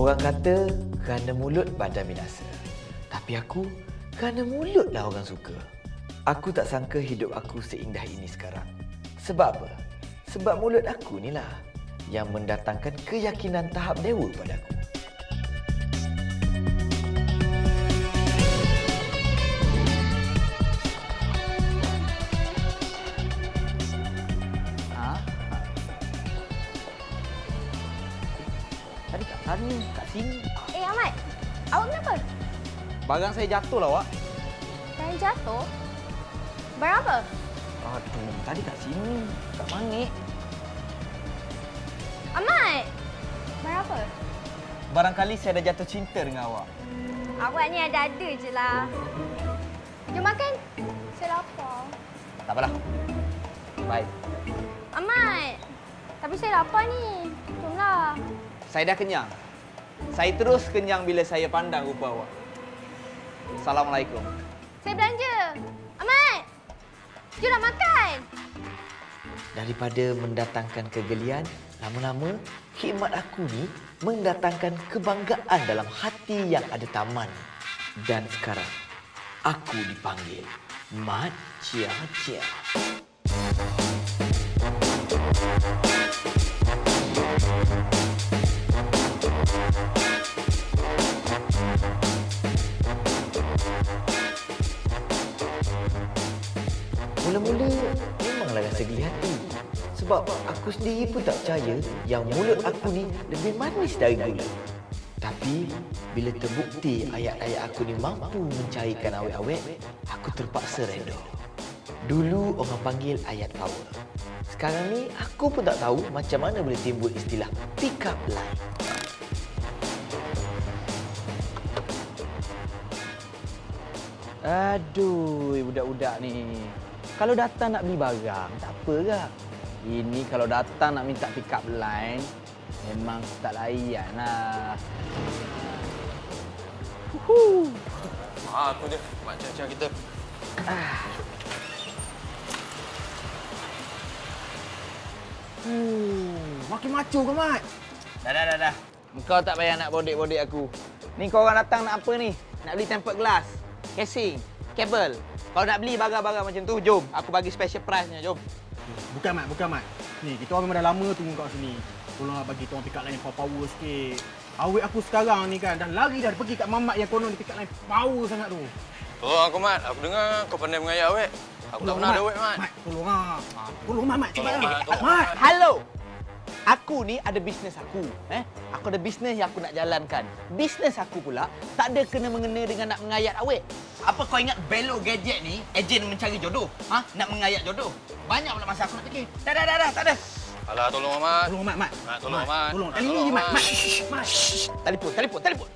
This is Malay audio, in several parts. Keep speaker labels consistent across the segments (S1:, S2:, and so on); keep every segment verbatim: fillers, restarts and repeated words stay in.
S1: Orang kata kerana mulut badan binasa. Tapi aku, kerana mulutlah orang suka. Aku tak sangka hidup aku seindah ini sekarang. Sebab apa? Sebab mulut aku ni lah yang mendatangkan keyakinan tahap dewa padaku.
S2: Tadi kat sana, kat sini.
S3: Eh, Ahmad. Awak kenapa?
S2: Barang saya jatuh lah, awak.
S3: Barang jatuh? Barang apa?
S2: Aduh, tadi kat sini. Kat Mangik.
S3: Ahmad! Barang apa?
S2: Barangkali saya dah jatuh cinta dengan awak.
S3: Awak ni ada-ada je lah. Jom makan. Saya lapar.
S2: Tak apalah. Baik.
S3: Ahmad! Tapi saya lapar ni. Jomlah.
S2: Saya dah kenyang. Saya terus kenyang bila saya pandang rupa awak. Assalamualaikum.
S3: Saya belanja. Ahmad! Jomlah makan.
S1: Daripada mendatangkan kegelian, lama-lama khidmat aku ni mendatangkan kebanggaan dalam hati yang ada taman. Dan sekarang, aku dipanggil Mat Chia Chia. Mula-mula memanglah rasa geli hati. Sebab aku sendiri pun tak percaya yang mulut aku ni lebih manis dari gula. Tapi bila terbukti ayat-ayat aku ni mampu mencairkan awet-awet, aku terpaksa reda. Dulu orang panggil ayat power. Sekarang ni aku pun tak tahu macam mana boleh timbul istilah pick up line.
S2: Aduh, budak-budak ni. Kalau datang nak beli barang, tak apa ke? Ini kalau datang nak minta pick up line, memang tak layan lah. Huhu.
S4: Ah, tu dia. Mak Cia-Cia kita.
S2: Ah. Hmm, makin macu ke, Mat? Dah, dah, dah, dah. Kau tak payah nak bodek-bodek aku. Ni kau orang datang nak apa ni? Nak beli tempered glass, casing, kabel. Kalau nak beli barang-barang macam tu, jom. Aku bagi special price-nya, jom.
S5: Bukan, Mat. Bukan, Mat. Ni, kita orang memang dah lama tunggu kat sini. Tolonglah bagi kita orang pick up line yang power-power sikit. Awet aku sekarang ni kan, dah lari dah pergi kat mamat yang konon di pick up line power sangat tu.
S4: Tolong aku, Mat. Aku dengar kau pandai mengayak awet. Aku tak pernah ada awet, Mat.
S5: Mat, tolong lah. Tolong, Mat. Mat, cepat
S4: Tolong,
S5: lah.
S4: Mat. Tolong,
S5: Mat.
S2: Halo. Aku ni ada bisnes aku. Eh? Aku ada bisnes yang aku nak jalankan. Bisnes aku pula tak ada kena mengena dengan nak mengayat awet. Apa kau ingat Belo Gadget ni ejen mencari jodoh? Ha? Nak mengayat jodoh? Banyak pula masa aku nak fikir. Dah, dah, dah, dah. Tak ada.
S4: Alah, tolong, Mat.
S5: Tolong, Mat. Mat.
S4: Mat, tolong, Mat.
S5: Tolong.
S4: Mat,
S5: Ini,
S4: tolong,
S5: Mat.
S4: Mat.
S5: Mat. Mat.
S2: Telefon, telefon, telefon.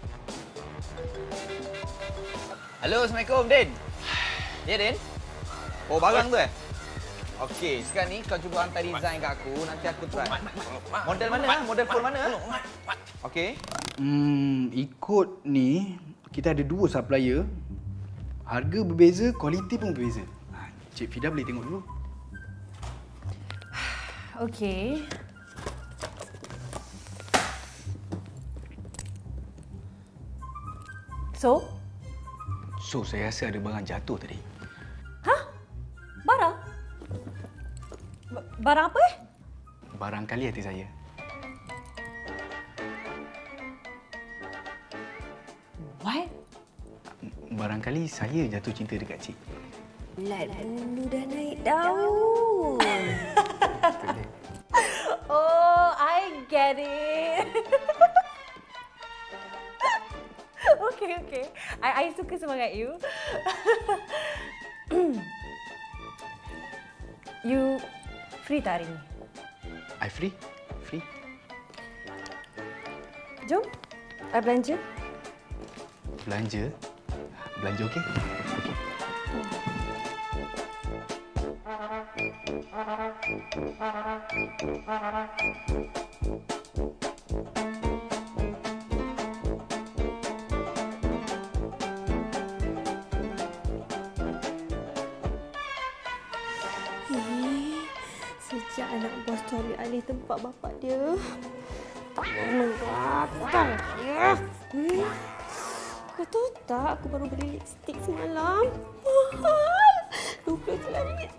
S2: Halo, Assalamualaikum, Din. Ya, Din? Oh, barang tu eh? Okey, sekarang ni kau cuba hantar design kat aku, nanti aku try. Model mana? Ha? Model phone mana? Okey.
S5: Hmm, ikut ni, kita ada dua supplier. Harga berbeza, kualiti pun berbeza. Ha, Cik Fida boleh tengok dulu.
S6: Okey. So?
S5: So, saya rasa ada barang jatuh tadi.
S6: Hah? Barang? Ba- Barang apa eh?
S5: Barangkali hati saya.
S6: What?
S5: Barangkali saya jatuh cinta dekat Cik.
S6: Lat bulu dah naik daun. Oh, I get it. Okay, okay. I, I suka semangat you. You free tak hari ni?
S5: I free? Free?
S6: Jom, I belanja.
S5: Belanja? Belanja okey? Okey.
S6: Eh, sejak anak bos tu ambil alih tempat bapak dia, tak mengatang. Ya. Kau tahu tak, aku baru beli lipstick semalam. Mahal. dua puluh sembilan ringgit.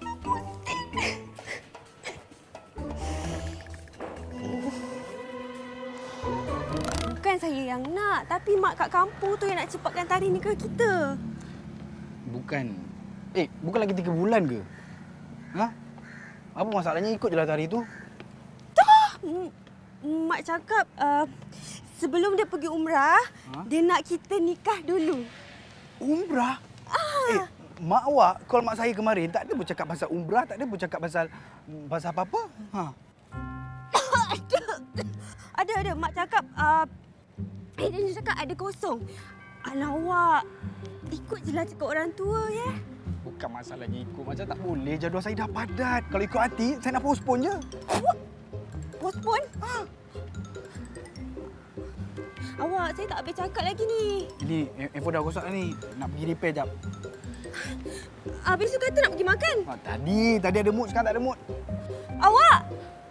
S6: Bukan saya yang nak, tapi mak kat kampung tu yang nak cepatkan tarikh nikah kita.
S5: Bukan. Eh, bukan lagi tiga bulan ke? Ha? Apa masalahnya ikut je lah tarikh tu?
S6: Tak! Mak cakap uh, sebelum dia pergi umrah, ha? dia nak kita nikah dulu.
S5: Umrah?
S6: Ah.
S5: Eh, mak awak, call mak saya kemarin, tak ada bercakap pasal umrah, tak ada bercakap pasal pasal apa-apa. Ha.
S6: ada. Ada, ada. Mak cakap, uh, eh, dia cakap ada kosong. Alah awak, ikut je lah cakap orang tua, ya.
S5: Bukan masalahnya ikut. Macam tak boleh. Jadual saya dah padat. Kalau ikut hati, saya nak postpone je.
S6: Postpone? Ha. Awak, saya tak habis cakap lagi ni.
S5: Ini, handphone dah rosak ni. Nak pergi repair jap.
S6: Habis tu kata nak pergi makan.
S5: Ha, tadi, tadi ada mood. Sekarang tak ada mood.
S6: Awak!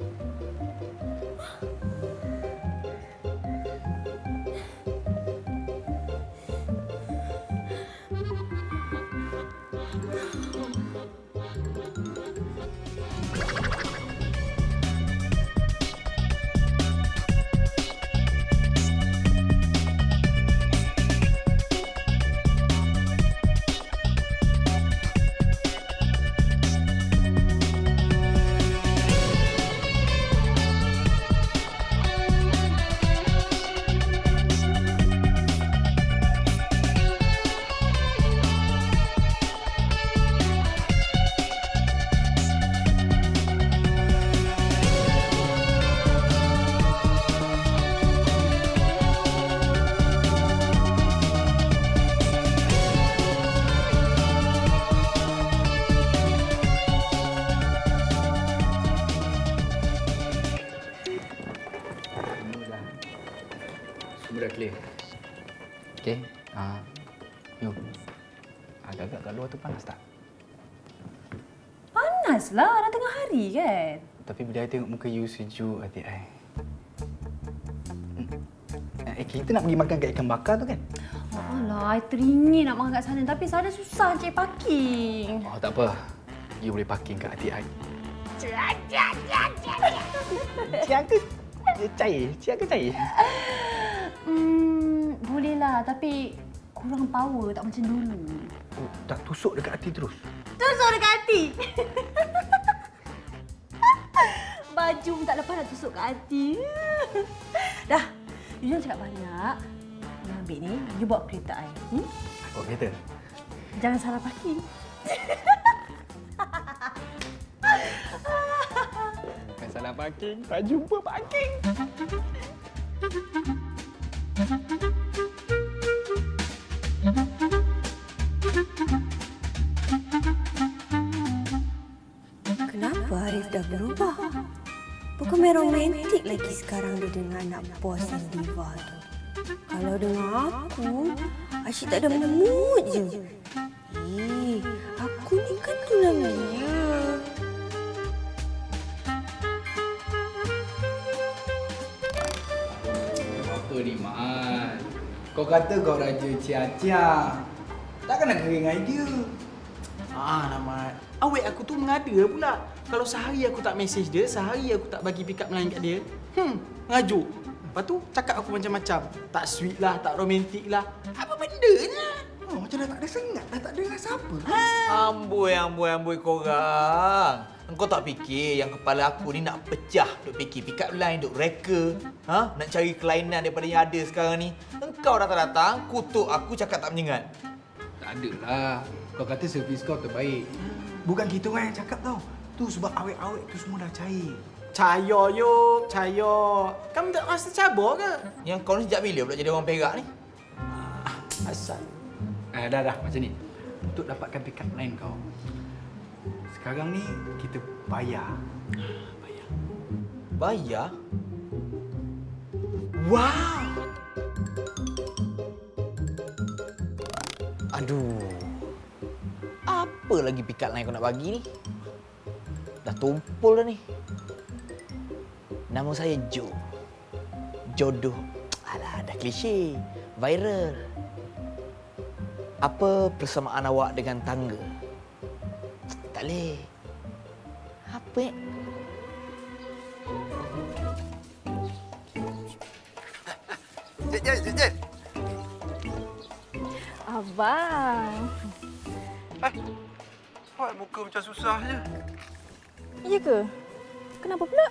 S5: Semua dah clear. Okey. Ah, you. Agak-agak kat luar tu panas tak?
S6: Panaslah, dah tengah hari kan.
S5: Tapi bila I tengok muka you sejuk hati I. Eh, kita nak pergi makan kat ikan bakar tu kan?
S6: Alah, I teringin nak makan kat sana. Tapi sana susah cari parking.
S5: Oh, tak apa. You boleh parking kat hati I. Ciaga cair? Ciaga cair?
S6: Hmm, bolehlah. Tapi kurang power, tak macam dulu.
S5: Oh, tak tusuk dekat hati terus?
S6: Tusuk dekat hati. Baju pun tak lepas nak tusuk kat hati. Dah, you jangan cakap banyak. You ambil ni, you bawa kereta I. Hmm?
S5: Oh, kereta?
S6: Jangan salah parking.
S5: Bukan salah parking, tak jumpa parking.
S6: Kenapa Arif dah berubah? Bukan main romantik lagi sekarang dia dengan anak bos yang diva tu. Kalau dengan aku, asyik tak ada mood je. Eh, aku ni kan tulang dia.
S5: Apa ni, Mat? Kau kata kau raja cia-cia. Takkan nak kering idea.
S2: Ah, Namat. Awet aku tu mengada pula. Kalau sehari aku tak mesej dia, sehari aku tak bagi pick up line kat dia, hmm, ngajuk. Lepas tu cakap aku macam-macam. Tak sweet lah, tak romantik lah. Apa bendanya?
S5: Oh, macam dah tak ada sengat, dah tak ada rasa apa.
S2: Amboi, amboi, amboi korang. Engkau tak fikir yang kepala aku ni nak pecah duk fikir pick up line, duk reka, ha? Nak cari kelainan daripada yang ada sekarang ni. Engkau datang-datang, kutuk aku cakap tak menyengat.
S5: Tak adalah. Kau kata servis kau terbaik. Bukan kita orang yang cakap tau. Tu sebab awet-awet tu semua dah cair.
S2: Cayo yo, cayo. Kamu tak rasa cabar ke? Yang kau ni sejak bila pula jadi orang Perak ni? Ah, asal.
S5: Eh, dah dah macam ni. Untuk dapatkan pick up line kau, sekarang ni kita bayar. Bayar.
S2: Bayar? Wow! Aduh. Apa lagi pick up line kau nak bagi ni? Dah tumpul dah ni. Nama saya Jo. Jodoh. Alah, dah
S1: klise, viral. Apa persamaan awak dengan tangga? Tak boleh. Apa? Eh?
S7: Cik Jen, Cik Jen.
S8: Abang.
S7: Eh, awak muka macam susah je.
S8: Iya ke? Kenapa pula?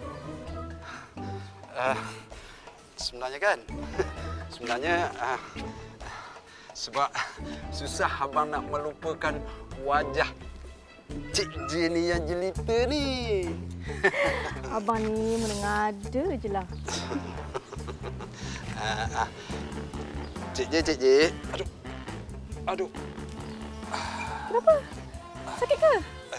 S7: Uh, sebenarnya kan, sebenarnya uh, sebab susah abang nak melupakan wajah Cik Jen ni yang jelita ni.
S8: Abang ni mengada je lah.
S7: uh, uh, Cik Jen, Cik Jen. Aduh. Aduh.
S8: Kenapa? Sakit ke?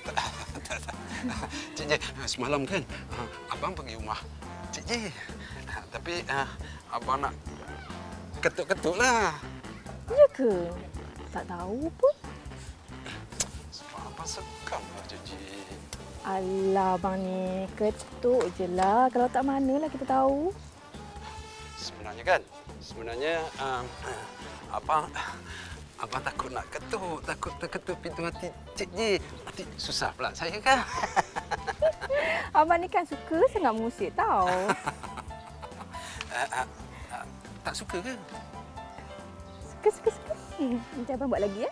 S7: Cik Jen, semalam kan uh, abang pergi rumah Cik Jen. Uh, tapi uh, abang nak ketuk-ketuk lah.
S8: Ya ke? Tak tahu pun.
S7: Sebab abang sekam lah Cik Jen.
S8: Alah, abang ni ketuk je lah. Kalau tak manalah kita tahu.
S7: Sebenarnya kan, sebenarnya um, abang abang takut nak ketuk, takut terketuk pintu hati Cik Jen. Nanti susah pula saya kan.
S8: Abang ni kan suka sangat musik tau.
S7: uh, uh, uh, tak suka ke?
S8: Suka, suka, suka. Nanti abang buat lagi ya.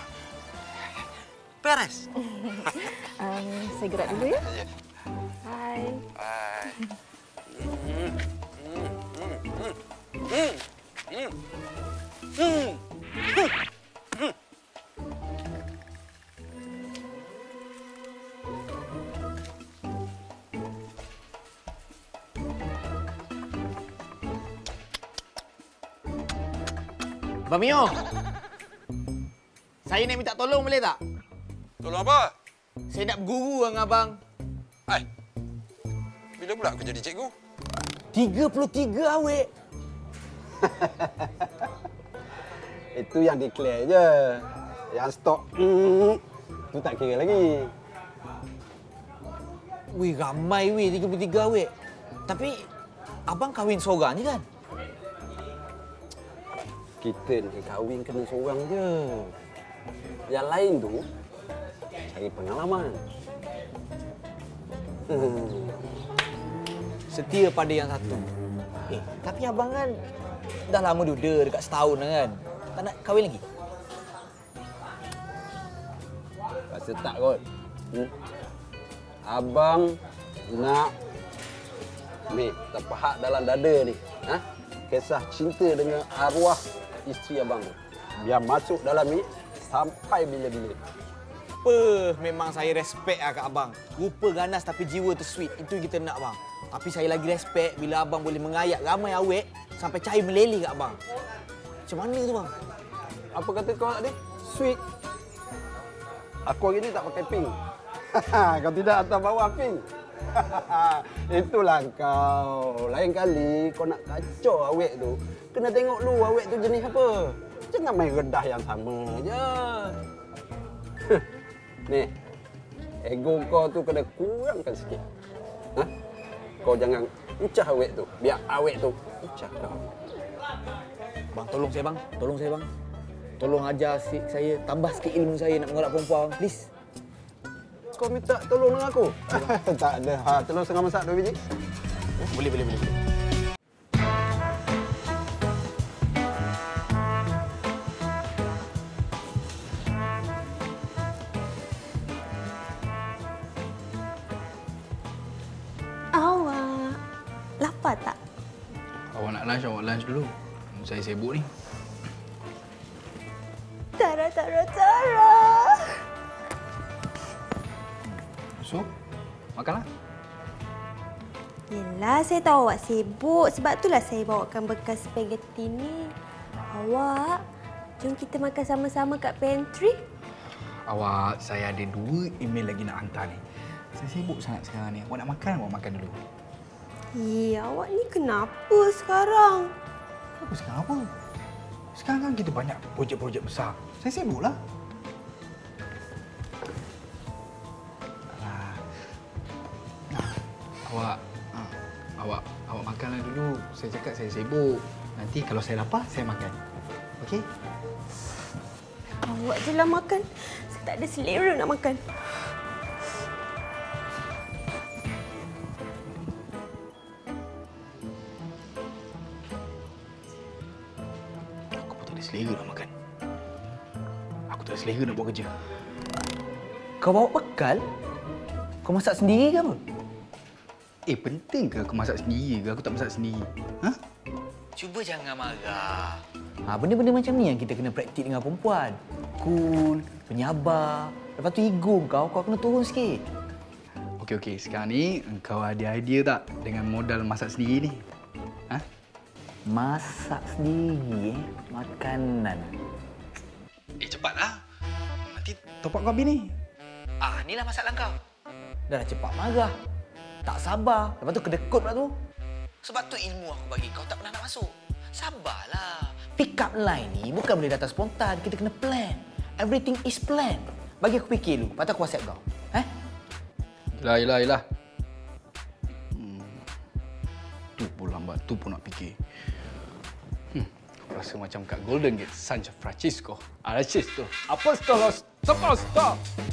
S7: Beres.
S8: um, saya gerak dulu ya.
S7: Ya.
S8: Hai.
S7: Bye. Hmm. Hmm. Hmm. Hmm. Hmm. Hmm. Hmm.
S2: Abang Mio. Saya nak minta tolong boleh tak?
S4: Tolong apa?
S2: Saya nak berguru dengan abang.
S4: Hai. Bila pula aku jadi cikgu?
S2: tiga puluh tiga awek.
S7: Itu yang declare je. Yang stok mm, tu tak kira lagi.
S2: Wih, ramai weh tiga puluh tiga awek. Tapi abang kahwin seorang je kan?
S7: Kita ni kahwin kena seorang je. Yang lain tu cari pengalaman. Hmm.
S2: Setia pada yang satu. Eh, tapi abang kan dah lama duda dekat setahun dah kan? Tak nak kahwin lagi?
S7: Rasa tak kot. Hmm. Abang nak ni terpahak dalam dada ni. Ha? Kisah cinta dengan arwah isteri abang tu. Biar masuk dalam ni sampai bila-bila.
S2: Apa? Memang saya respect lah kat abang. Rupa ganas tapi jiwa tu sweet. Itu yang kita nak bang. Tapi saya lagi respect bila abang boleh mengayak ramai awek sampai cahaya meleleh kat abang. Macam mana tu bang?
S7: Apa kata kau tadi? Sweet. Aku hari ni tak pakai pink. Kau tidak atas bawah pink. Itulah kau. Lain kali kau nak kacau awek tu, kena tengok lu awek tu jenis apa. Jangan main redah yang sama je. Ni, ego kau tu kena kurangkan sikit. Ha? Kau jangan ucah awek tu. Biar awek tu ucah kau.
S2: Bang, tolong saya bang. Tolong saya bang. Tolong ajar si saya, tambah sikit ilmu saya nak mengorak perempuan. Please.
S7: Kau minta tolong dengan aku? Tak ada. Ha, tolong setengah masak dua biji.
S2: Boleh, boleh, boleh. boleh.
S6: Awak lapar tak?
S9: Awak nak lunch, awak lunch dulu. Saya sibuk ni.
S6: Tara, Tara, Tara.
S9: So, makanlah.
S6: Yelah, saya tahu awak sibuk. Sebab itulah saya bawakan bekas spaghetti ni. Awak, jom kita makan sama-sama kat pantry.
S9: Awak, saya ada dua email lagi nak hantar ni. Saya sibuk sangat sekarang ni. Awak nak makan, awak makan dulu.
S6: Ya, awak ni kenapa sekarang?
S9: Apa sekarang apa? Sekarang kan kita banyak projek-projek besar. Saya sibuklah. Alah. Nah, awak, ah, awak, awak makanlah dulu. Saya cakap saya sibuk. Nanti kalau saya lapar, saya makan. Okey?
S6: Awak je lah makan. Saya tak ada selera nak makan.
S9: Aku pun tak ada selera nak makan. Aku tak ada selera nak buat kerja.
S2: Kau bawa bekal? Kau masak sendiri ke apa?
S9: Eh, penting ke aku masak sendiri ke aku tak masak sendiri? Ha?
S2: Cuba jangan marah. Ha, benda-benda macam ni yang kita kena praktik dengan perempuan. Cool, penyabar. Lepas tu ego kau, kau kena turun sikit.
S9: Okey, okey. Sekarang ni, engkau ada idea tak dengan modal masak sendiri ni? Ha?
S2: Masak sendiri eh? Makanan.
S9: Eh, cepatlah. Nanti top up kau habis ni.
S2: Ah, inilah masalah kau. Dah lah cepat marah. Tak sabar. Lepas tu kedekut pula tu. Sebab tu ilmu aku bagi kau tak pernah nak masuk. Sabarlah. Pick up line ni bukan boleh datang spontan. Kita kena plan. Everything is planned. Bagi aku fikir dulu. Lepas tu aku WhatsApp kau. Eh?
S9: Yelah, yelah, yelah. Hmm. Tu pun lambat. Tu pun nak fikir. Hmm. Aku rasa macam kat Golden Gate, San Francisco. Francisco. Apostolos. Apostolos.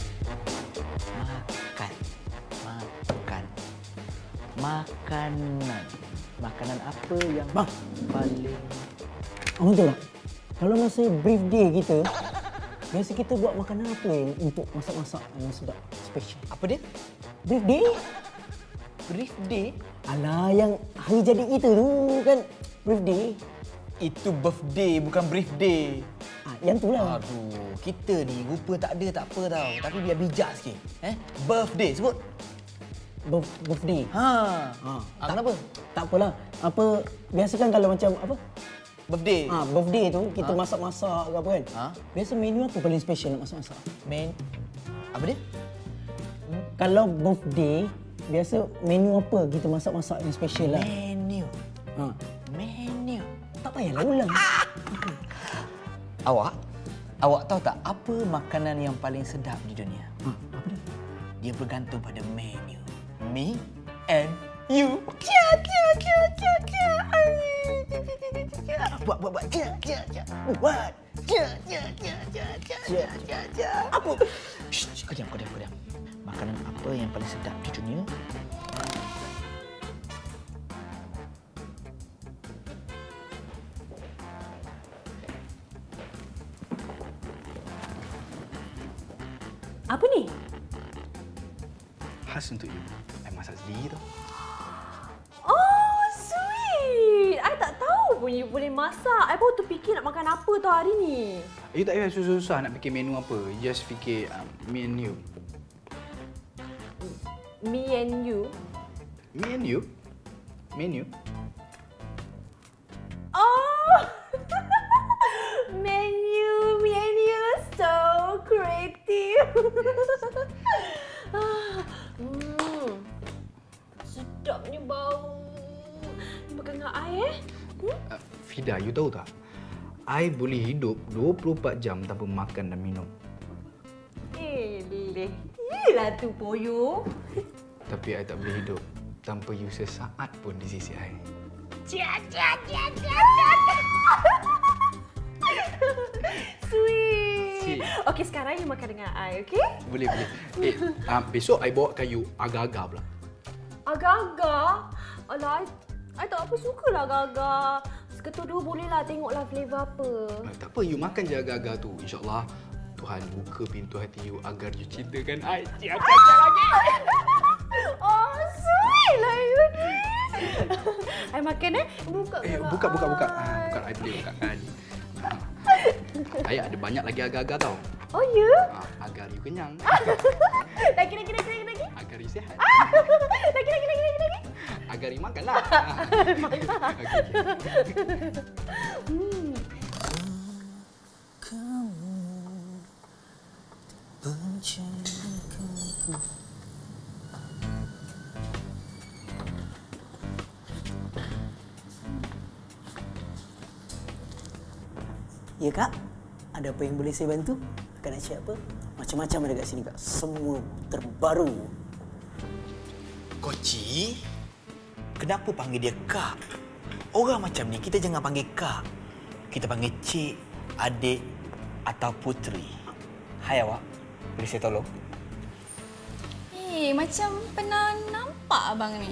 S2: Makan. Makan. Makanan. Makanan apa yang
S5: Bang.
S2: paling...
S5: Abang tahu tak? Kalau masa brief day kita, biasa kita buat makanan apa yang untuk masak-masak yang sedap, special?
S2: Apa dia?
S5: Brief day?
S2: Brief day?
S5: Alah, yang hari jadi kita tu kan brief day.
S2: Itu birthday, bukan brief day.
S5: Ah, yang tu lah.
S2: Aduh, kita ni rupa tak ada tak apa tau. Tapi biar bijak sikit. Eh? Birthday, sebut.
S5: Birth, birthday.
S2: Ha.
S5: Ha.
S2: Ah, kenapa?
S5: Tak apalah. Apa, biasa kan kalau macam apa?
S2: Birthday.
S5: Ah, birthday tu kita
S2: Ha?
S5: masak-masak ke apa kan?
S2: Ha?
S5: Biasa menu apa paling special nak masak-masak?
S2: Men... Apa dia?
S5: Kalau birthday, biasa menu apa kita masak-masak yang special lah?
S2: Menu.
S5: Ha.
S2: Menu.
S5: Tak payahlah ulang.
S2: Awak? Awak tahu tak apa makanan yang paling sedap di dunia?
S5: Ha, apa dia?
S2: Dia bergantung pada menu. Me and you. Cia, cia, cia, cia, cia. Buat, buat, buat. Cia, cia, cia. Buat. Cia, cia, cia, cia, cia, cia, cia, cia. Apa? Shh, kau diam, kau diam, kau diam. Makanan apa yang paling sedap di dunia?
S6: Apa ni?
S9: Khas untuk you. I masak sendiri tau.
S6: Oh, sweet. I tak tahu pun you boleh masak. I baru terfikir nak makan apa tau hari ni.
S9: You tak payah susah-susah nak fikir menu apa. You just fikir um, me and you.
S6: Me and you.
S9: Me and you? Menu?
S6: Oh! Menu, menu, so creative. hmm. Sedapnya bau. Ni makan dengan I eh? Hmm?
S9: Uh, Fida, you tahu tak? I boleh hidup dua puluh empat jam tanpa makan dan minum.
S6: Eh, leh. Yelah tu Poyo.
S9: Tapi I tak boleh hidup tanpa you sesaat pun di sisi I.
S6: Cia, cia, cia, cia, cia. Sweet.
S9: Sweet.
S6: Okey, sekarang you makan dengan I, okey?
S9: Boleh, boleh. Eh, uh, besok I bawakan you agar-agar pula.
S6: Agar-agar? Alah, I, I tak apa sukalah agar-agar. Seketul dua bolehlah tengoklah flavour apa.
S9: Uh, tak apa, you makan je agar-agar tu. InsyaAllah Tuhan buka pintu hati you agar you cintakan I. Cia, cia, cia lagi.
S6: Oh, sweet lah you ni. I makan eh. Buka
S9: Eh, buka, buka, buka. Ah, buka, I boleh buka kan. I ada banyak lagi agar-agar tau.
S6: Oh, ya?
S9: Ah, agar you kenyang.
S6: Lagi, lagi, lagi, lagi, lagi.
S9: Agar you sihat.
S6: Lagi, lagi, lagi, lagi, lagi.
S9: Agar you makan lah. Okay.
S6: Hmm.
S5: Ya kak, ada apa yang boleh saya bantu? Kak nak cakap apa? Macam-macam ada kat sini kak, semua terbaru.
S2: Koci? Kenapa panggil dia Kak? orang macam ni kita jangan panggil kak. Kita panggil cik, adik atau puteri. Hai awak, boleh saya tolong?
S10: Eh, macam pernah nampak abang ni.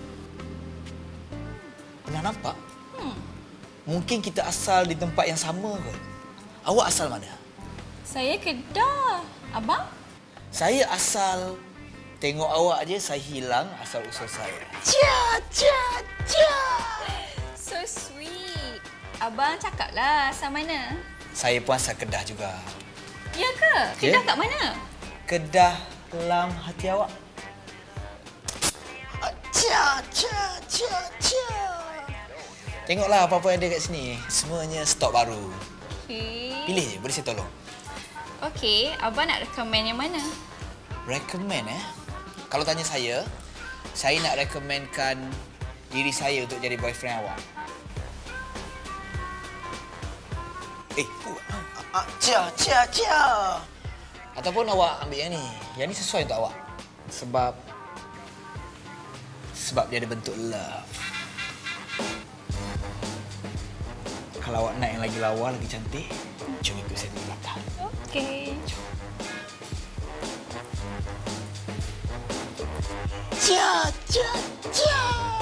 S2: Pernah nampak?
S10: Hmm.
S2: Mungkin kita asal di tempat yang sama kot. Awak asal mana?
S10: Saya Kedah. Abang?
S2: Saya asal tengok awak je saya hilang asal usul saya.
S10: Cia, cia, cia. So sweet. Abang cakaplah asal mana?
S2: Saya pun asal Kedah juga.
S10: Ya ke? Kedah
S2: Ya.
S10: kat mana?
S2: Kedah dalam hati awak. Cia, cia, cia, cia. Tengoklah apa-apa yang ada kat sini. Semuanya stok baru.
S10: Okey.
S2: Pilih je, boleh saya tolong?
S10: Okey, abang nak recommend yang mana?
S2: Recommend eh? Kalau tanya saya, saya nak recommendkan diri saya untuk jadi boyfriend awak. Eh, uh, uh, cia, cia, cia. Ataupun awak ambil yang ni. Yang ni sesuai untuk awak. Sebab sebab dia ada bentuk love. Kalau awak nak yang lagi lawa, lagi cantik, jom ikut saya ke belakang.
S10: Okey.
S2: Cia, cia, cia.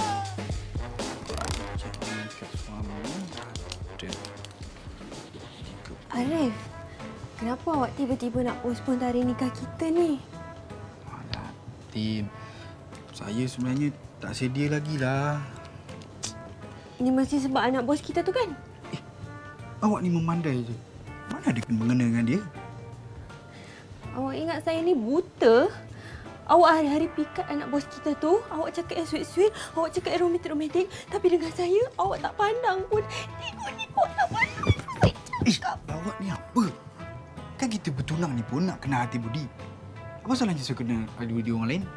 S6: Arif, kenapa awak tiba-tiba nak postpone tarikh nikah kita ni?
S5: Tim, saya sebenarnya tak sedia lagi lah.
S6: Ini mesti sebab anak bos kita tu kan?
S5: Awak ni memandai je. Mana ada kena mengena dengan dia?
S6: Awak ingat saya ni buta? Awak hari-hari pikat anak bos kita tu. Awak cakap yang sweet-sweet, awak cakap yang romantik-romantik. Tapi dengan saya, awak tak pandang pun. Tengok-tengok tak pandang.
S5: Eh, awak ni apa? Kan kita bertunang ni pun nak kenal hati budi. Apa salahnya saya kena hati budi orang lain?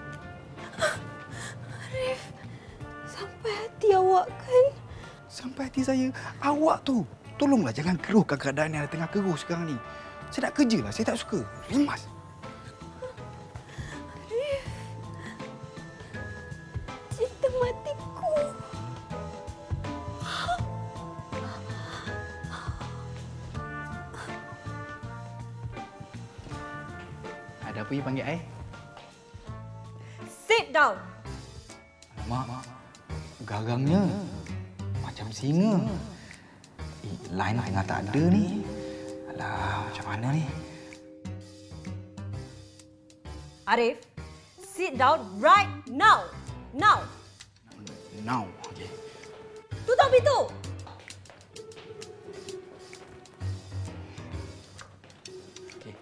S6: Arif, sampai hati awak kan?
S5: Sampai hati saya, awak tu. Tolonglah jangan keruhkan keadaan yang tengah keruh sekarang ni. Saya nak kerja lah, saya tak suka. Lemas.
S6: Arif, cinta matiku.
S9: Ada apa you panggil I?
S6: Sit down.
S9: Alamak, garangnya. Macam singa. Eh, line tengah tak ada ni. Alah, macam mana ni?
S6: Arif, sit down right now. Now.
S9: Now. Okay.
S6: Tutup pintu.
S9: Okay.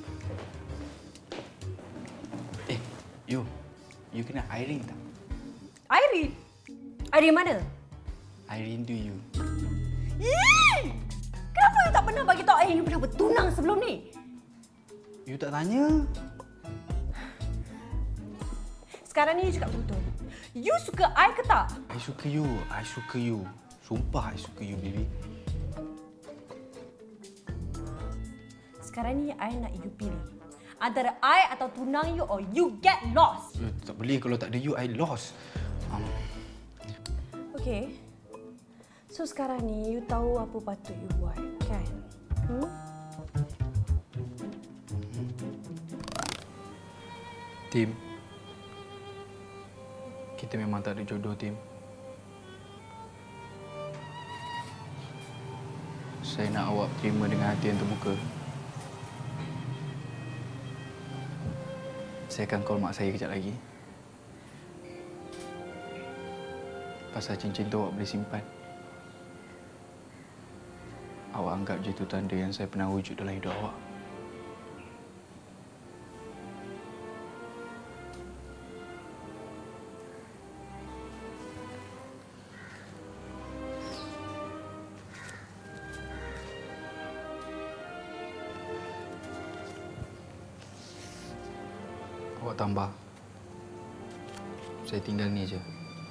S9: Eh, you. You kena Irene tak?
S6: Irene? Irene mana?
S9: Irene do you.
S6: Ih! Kenapa you tak pernah bagi tahu Irene you pernah bertunang sebelum ni?
S9: You tak tanya?
S6: Sekarang ni you cakap betul. You suka I ke tak?
S9: I suka you. I suka you. Sumpah I suka you, baby.
S6: Sekarang ni I nak you pilih. Antara I atau tunang you or you get lost.
S9: You tak boleh kalau tak ada you, I lost. Um,
S6: Okay. So sekarang ni you tahu apa patut you buat, kan? Hmm?
S9: Tim. Kita memang tak ada jodoh, Tim. Saya nak awak terima dengan hati yang terbuka. Saya akan call mak saya kejap lagi. Pasal cincin tu awak boleh simpan. Awak anggap je itu tanda yang saya pernah wujud dalam hidup awak. Awak tambah. Saya tinggal ni je.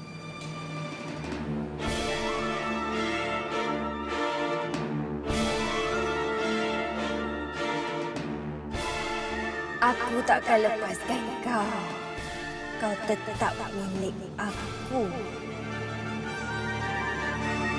S6: Aku takkan lepaskan kau. Kau tetap milik aku.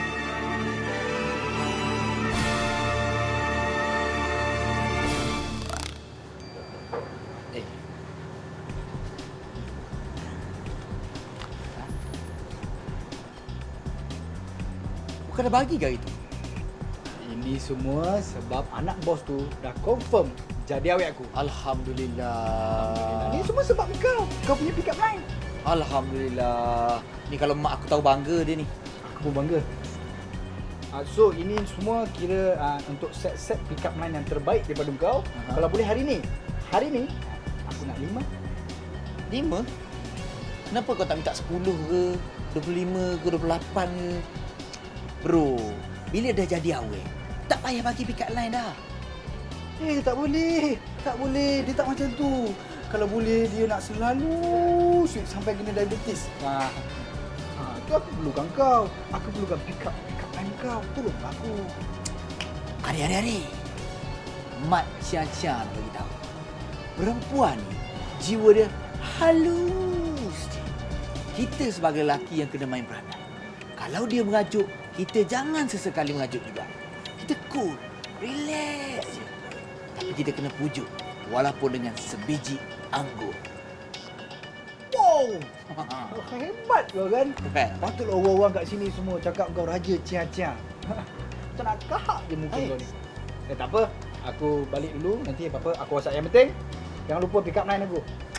S1: Bukan dah bagi ke itu?
S9: Ini semua sebab anak bos tu dah confirm jadi awet aku.
S1: Alhamdulillah.
S9: Ini semua sebab kau. Kau punya pick up line.
S1: Alhamdulillah. Ni kalau mak aku tahu bangga dia ni.
S9: Aku pun bangga. Uh, so ini semua kira uh, untuk set-set pick up line yang terbaik daripada kau. Uh-huh. Kalau boleh hari ni. Hari ni aku nak lima.
S1: Lima? Kenapa kau tak minta sepuluh ke? Dua puluh lima ke? Dua puluh lapan ke? Bro, bila dah jadi awet, tak payah bagi pick up line dah.
S9: Eh, tak boleh. Tak boleh. Dia tak macam tu. Kalau boleh, dia nak selalu sweet sampai kena diabetes. Ha. Ha, tu aku perlukan kau. Aku perlukan pick up, pick up line kau. Tolong aku.
S1: Ari, Ari, Ari. Mat Cia-Cia nak bagi tahu. Perempuan ni, jiwa dia halus. Kita sebagai lelaki yang kena main peranan. Kalau dia mengajuk, kita jangan sesekali mengajuk juga. Kita cool, relax je. Tapi kita kena pujuk walaupun dengan sebiji anggur.
S9: Wow! Hebat kau kan?
S1: Bukan?
S9: Patutlah orang-orang kat sini semua cakap kau raja Cia-Cia. Macam nak kahak je muka
S1: Hai.
S9: kau ni. Eh, tak apa. Aku balik dulu. Nanti apa-apa aku WhatsApp. Yang penting, jangan lupa pick up line aku.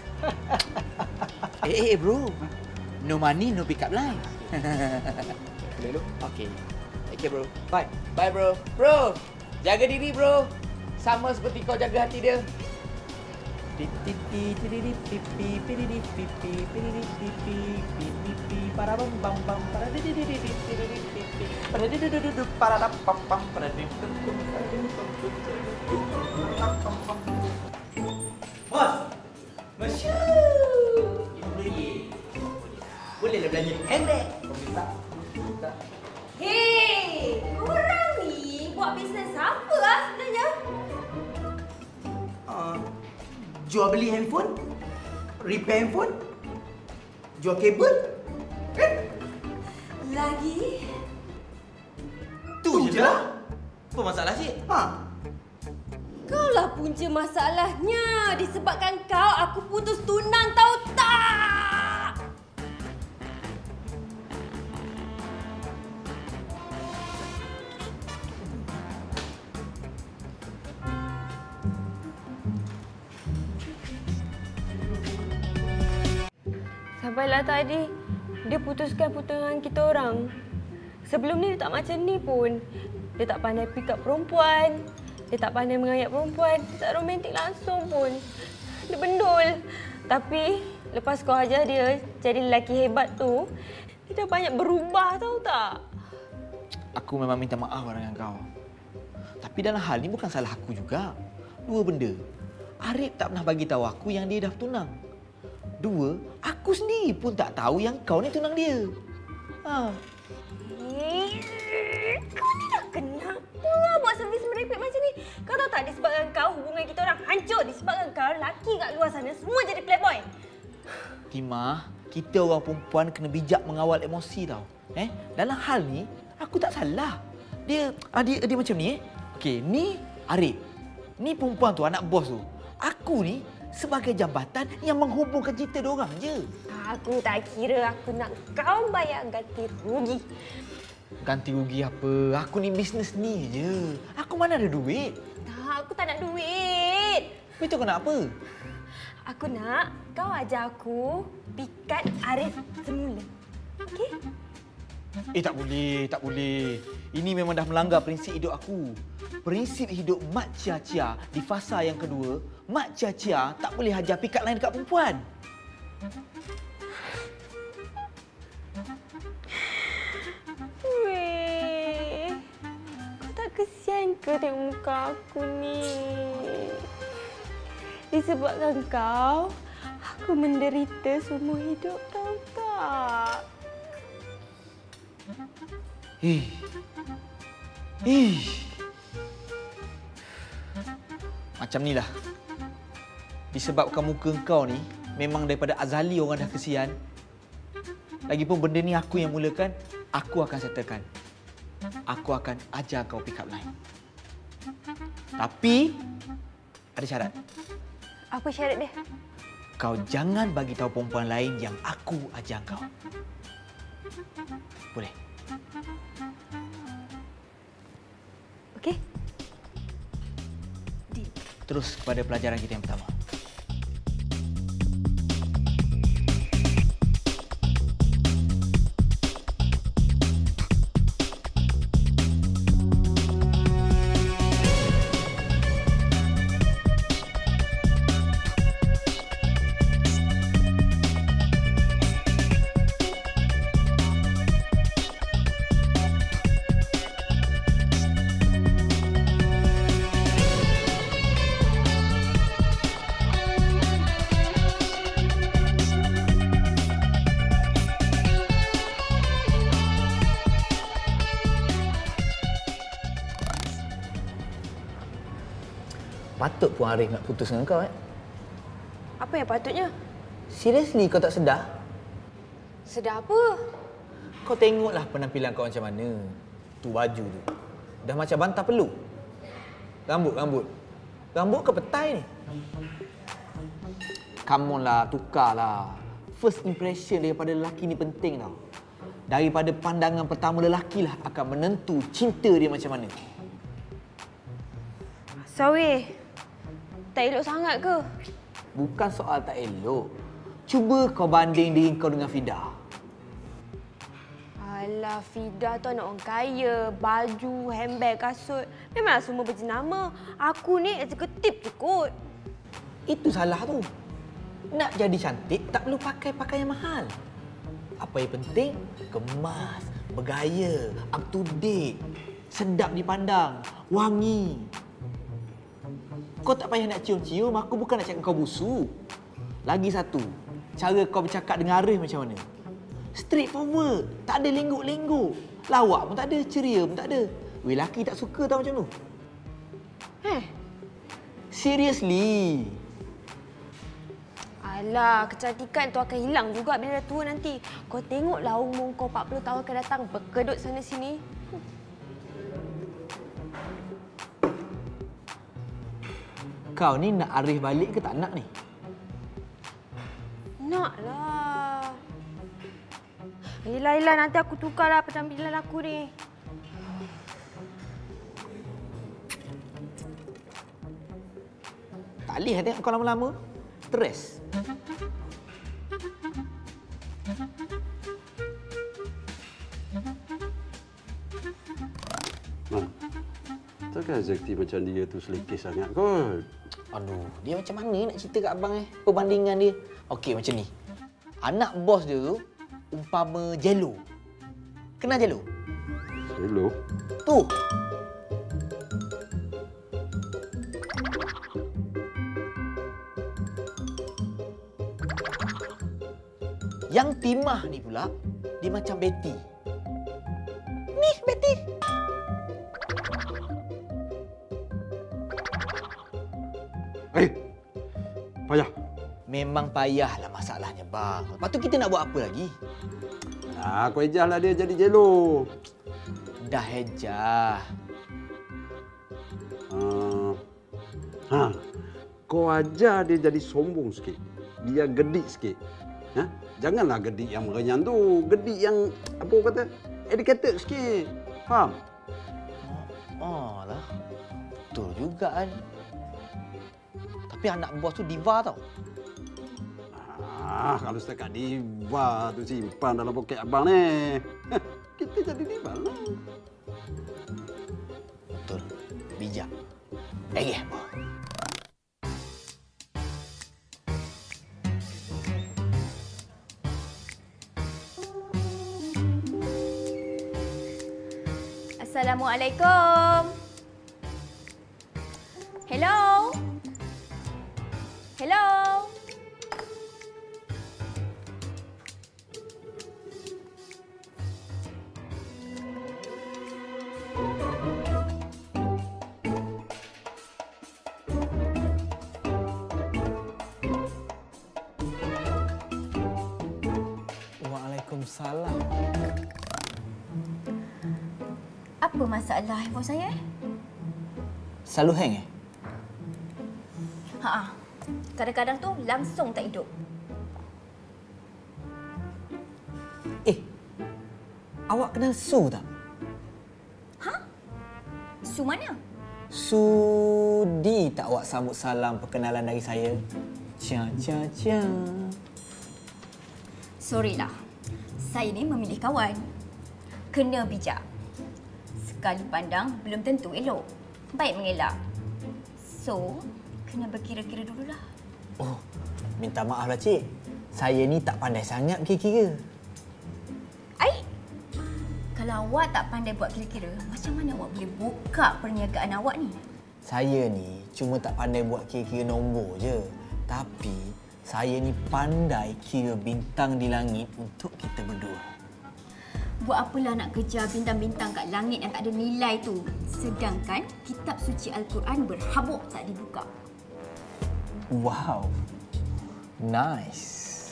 S1: Eh, eh, bro. No money, no pick up line.
S9: Boleh dulu?
S1: Okay. Okay, bro. Bye. Bye, bro. Bro, jaga diri, bro. Sama seperti kau jaga hati dia. Bos, Masya. Bolehlah belanja pendek.
S6: Hei, korang ni buat bisnes apa lah sebenarnya?
S2: Uh, jual beli handphone, repair handphone, jual kabel, kan?
S6: Lagi?
S2: Tu je lah. Apa masalah cik? Ha.
S6: Kau lah punca masalahnya. Disebabkan kau, aku putus tunang tahu tak? Sampailah tadi, dia putuskan putungan kita orang. Sebelum ni dia tak macam ni pun. Dia tak pandai pick up perempuan. Dia tak pandai mengayak perempuan. Dia tak romantik langsung pun. Dia bendul. Tapi lepas kau ajar dia jadi lelaki hebat tu, dia dah banyak berubah tahu tak?
S1: Aku memang minta maaf dengan kau. Tapi dalam hal ni bukan salah aku juga. Dua benda. Arif tak pernah bagi tahu aku yang dia dah tunang. Dua, aku sendiri pun tak tahu yang kau ni tunang dia. Ha.
S6: Eh, kau ni dah kenapa buat servis merepek macam ni? Kau tahu tak disebabkan kau hubungan kita orang hancur. Disebabkan kau lelaki kat luar sana semua jadi playboy.
S1: Timah, kita orang perempuan kena bijak mengawal emosi tau. Eh, dalam hal ni aku tak salah. Dia ah, dia, dia macam ni eh. Okey, ni Arif. Ni perempuan tu, anak bos tu. Aku ni sebagai jambatan yang menghubungkan kita diorang je.
S6: Aku tak kira aku nak kau bayar ganti rugi.
S1: Ganti rugi apa? Aku ni bisnes ni je. Aku mana ada duit?
S6: Tak, aku tak nak duit.
S1: Itu kau nak apa?
S6: Aku nak kau ajar aku pikat Arif semula. Okey?
S1: Eh, tak boleh, tak boleh. Ini memang dah melanggar prinsip hidup aku. Prinsip hidup Mak Cia-Cia di fasa yang kedua, Mak Cia-Cia tak boleh hajar pikat lain dekat perempuan.
S6: Weh, kau tak kesian ke tengok muka aku ni? Disebabkan kau, aku menderita semua hidup, tahu tak?
S1: Eh. Eh. Macam ni lah. Disebabkan muka kau ni memang daripada azali orang dah kesian. Lagipun benda ni aku yang mulakan, aku akan settlekan. Aku akan ajar kau pick up line. Tapi ada syarat.
S6: Apa syarat dia?
S1: Kau jangan bagi tahu perempuan lain yang aku ajar kau. Boleh?
S6: Okey?
S2: Terus kepada pelajaran kita yang pertama. Patut pun Arif nak putus dengan kau, eh?
S6: Apa yang patutnya?
S2: Seriously, kau tak sedar?
S6: Sedar apa?
S2: Kau tengoklah penampilan kau macam mana. Tu baju tu. Dah macam bantal peluk. Rambut, rambut. Rambut ke petai ni? Come on lah, tukarlah. First impression daripada lelaki ni penting tau. Daripada pandangan pertama lelaki lah akan menentu cinta dia macam mana.
S6: Sorry. Tak elok sangat ke?
S2: Bukan soal tak elok. Cuba kau banding diri kau dengan Fida.
S6: Alah, Fida tu anak orang kaya. Baju, handbag, kasut. Memanglah semua berjenama. Aku ni eksekutif je kot.
S2: Itu salah tu. Nak jadi cantik tak perlu pakai pakaian mahal. Apa yang penting? Kemas, bergaya, up to date, sedap dipandang, wangi. Kau tak payah nak cium-cium, aku bukan nak cakap kau busuk. Lagi satu, cara kau bercakap dengan Arif macam mana? Straight forward, tak ada lengguk-lengguk. Lawak pun tak ada, ceria pun tak ada. Weh, lelaki tak suka tau macam tu.
S6: Eh?
S2: Seriously.
S6: Alah, kecantikan tu akan hilang juga bila dah tua nanti. Kau tengoklah umur kau empat puluh tahun akan datang berkedut sana-sini.
S2: Kau ni nak Arif balik ke tak nak ni?
S6: Naklah. Yelah, yelah. Nanti aku tukarlah penampilan aku ni.
S2: Tak boleh tengok kau lama-lama. Stres.
S7: Man, takkan Zakti macam dia tu selekeh sangat kot.
S2: Aduh, dia macam mana nak cerita kat abang eh? Perbandingan dia. Okey, macam ni. Anak bos dia tu umpama Jello. Kenal Jello?
S7: Jello?
S2: Tu. Yang Timah ni pula, dia macam Betty. Ni Betty.
S7: Eh, payah.
S2: Memang payahlah masalahnya, bang. Lepas tu kita nak buat apa lagi?
S7: Ah, kau ejahlah dia jadi Jello.
S2: Dah ejah.
S7: Uh, ha, kau ajar dia jadi sombong sikit. Dia gedik sikit. Ha? Janganlah gedik yang merenyang tu. Gedik yang, apa kata, educated sikit. Faham?
S2: Oh, lah. Betul juga kan. Tapi anak bos tu diva tau.
S7: Ah, kalau setakat diva tu simpan dalam poket abang ni. Kita jadi diva lah.
S2: Betul. Bijak. Eh, apa?
S3: Assalamualaikum. Hello. Hello.
S2: Waalaikumsalam.
S10: Apa masalah handphone saya?
S2: Selalu hang eh?
S10: Ha. Kadang-kadang tu langsung tak hidup.
S2: Eh, awak kenal Su tak?
S10: Ha? Su mana?
S2: Sudi tak awak sambut salam perkenalan dari saya? Cia, cia, cia.
S10: Sorry lah. Saya ni memilih kawan. Kena bijak. Sekali pandang belum tentu elok. Baik mengelak. So, kena berkira-kira dululah.
S2: Oh, minta maaf lah cik. Saya ni tak pandai sangat kira-kira.
S10: Ai? Kalau awak tak pandai buat kira-kira, macam mana awak boleh buka perniagaan awak ni?
S2: Saya ni cuma tak pandai buat kira-kira nombor je. Tapi saya ni pandai kira bintang di langit untuk kita berdua.
S10: Buat apalah nak kejar bintang-bintang kat langit yang tak ada nilai tu. Sedangkan kitab suci Al-Quran berhabuk tak dibuka.
S2: Wow. Nice.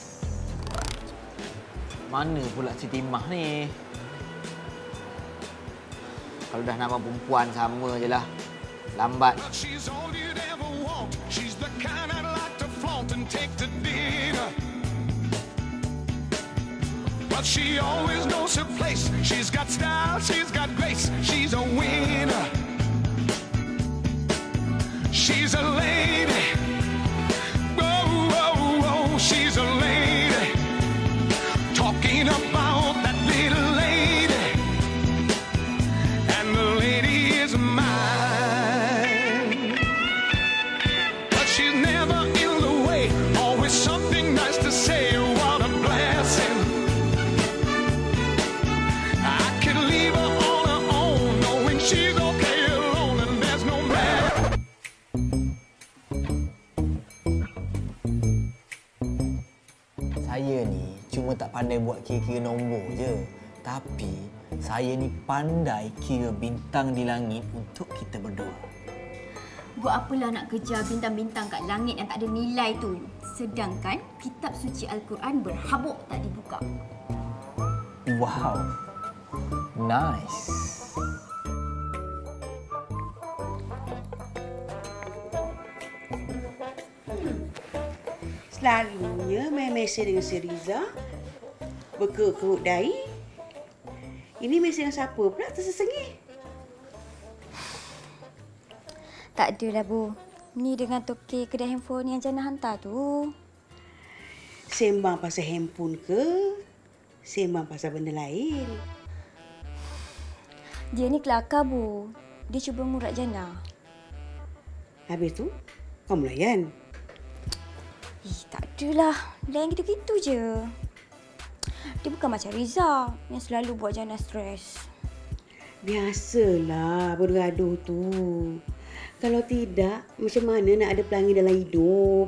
S2: Mana pula Siti Mah ni? Kalau dah nama perempuan sama je lah. Lambat.
S11: She's all you'd ever want. She's the kind I'd like to flaunt and take to dinner. But she always knows her place. She's got style, she's got grace. She's a winner. She's a lady. Whoa, whoa, whoa. She's a lady. Talking about that little lady. And the lady is mine. But she's never in the way. Always something nice to say. What a blessing. I could leave her on her own, knowing she's okay alone and there's no man.
S2: Saya ni cuma tak pandai buat kira-kira nombor je. Tapi saya ni pandai kira bintang di langit untuk kita berdua.
S10: Buat apalah nak kejar bintang-bintang kat langit yang tak ada nilai tu. Sedangkan kitab suci Al-Quran berhabuk tak dibuka.
S2: Wow. Nice.
S12: Selalunya main mesej dengan si Riza berkerut-kerut dahi. Ini mesej dengan siapa pula tersesengih?
S10: Tak adalah, Bu. Ni dengan tokek kedai handphone yang Jana hantar tu.
S12: Sembang pasal handphone ke? Sembang pasal benda lain?
S10: Dia ni kelakar, Bu. Dia cuba ngurat Jana.
S12: Habis tu, kamu layan?
S10: Eh, tak adalah. Lain gitu-gitu je. Dia bukan macam Riza yang selalu buat Jana stres.
S12: Biasalah bergaduh tu. Kalau tidak, macam mana nak ada pelangi dalam hidup?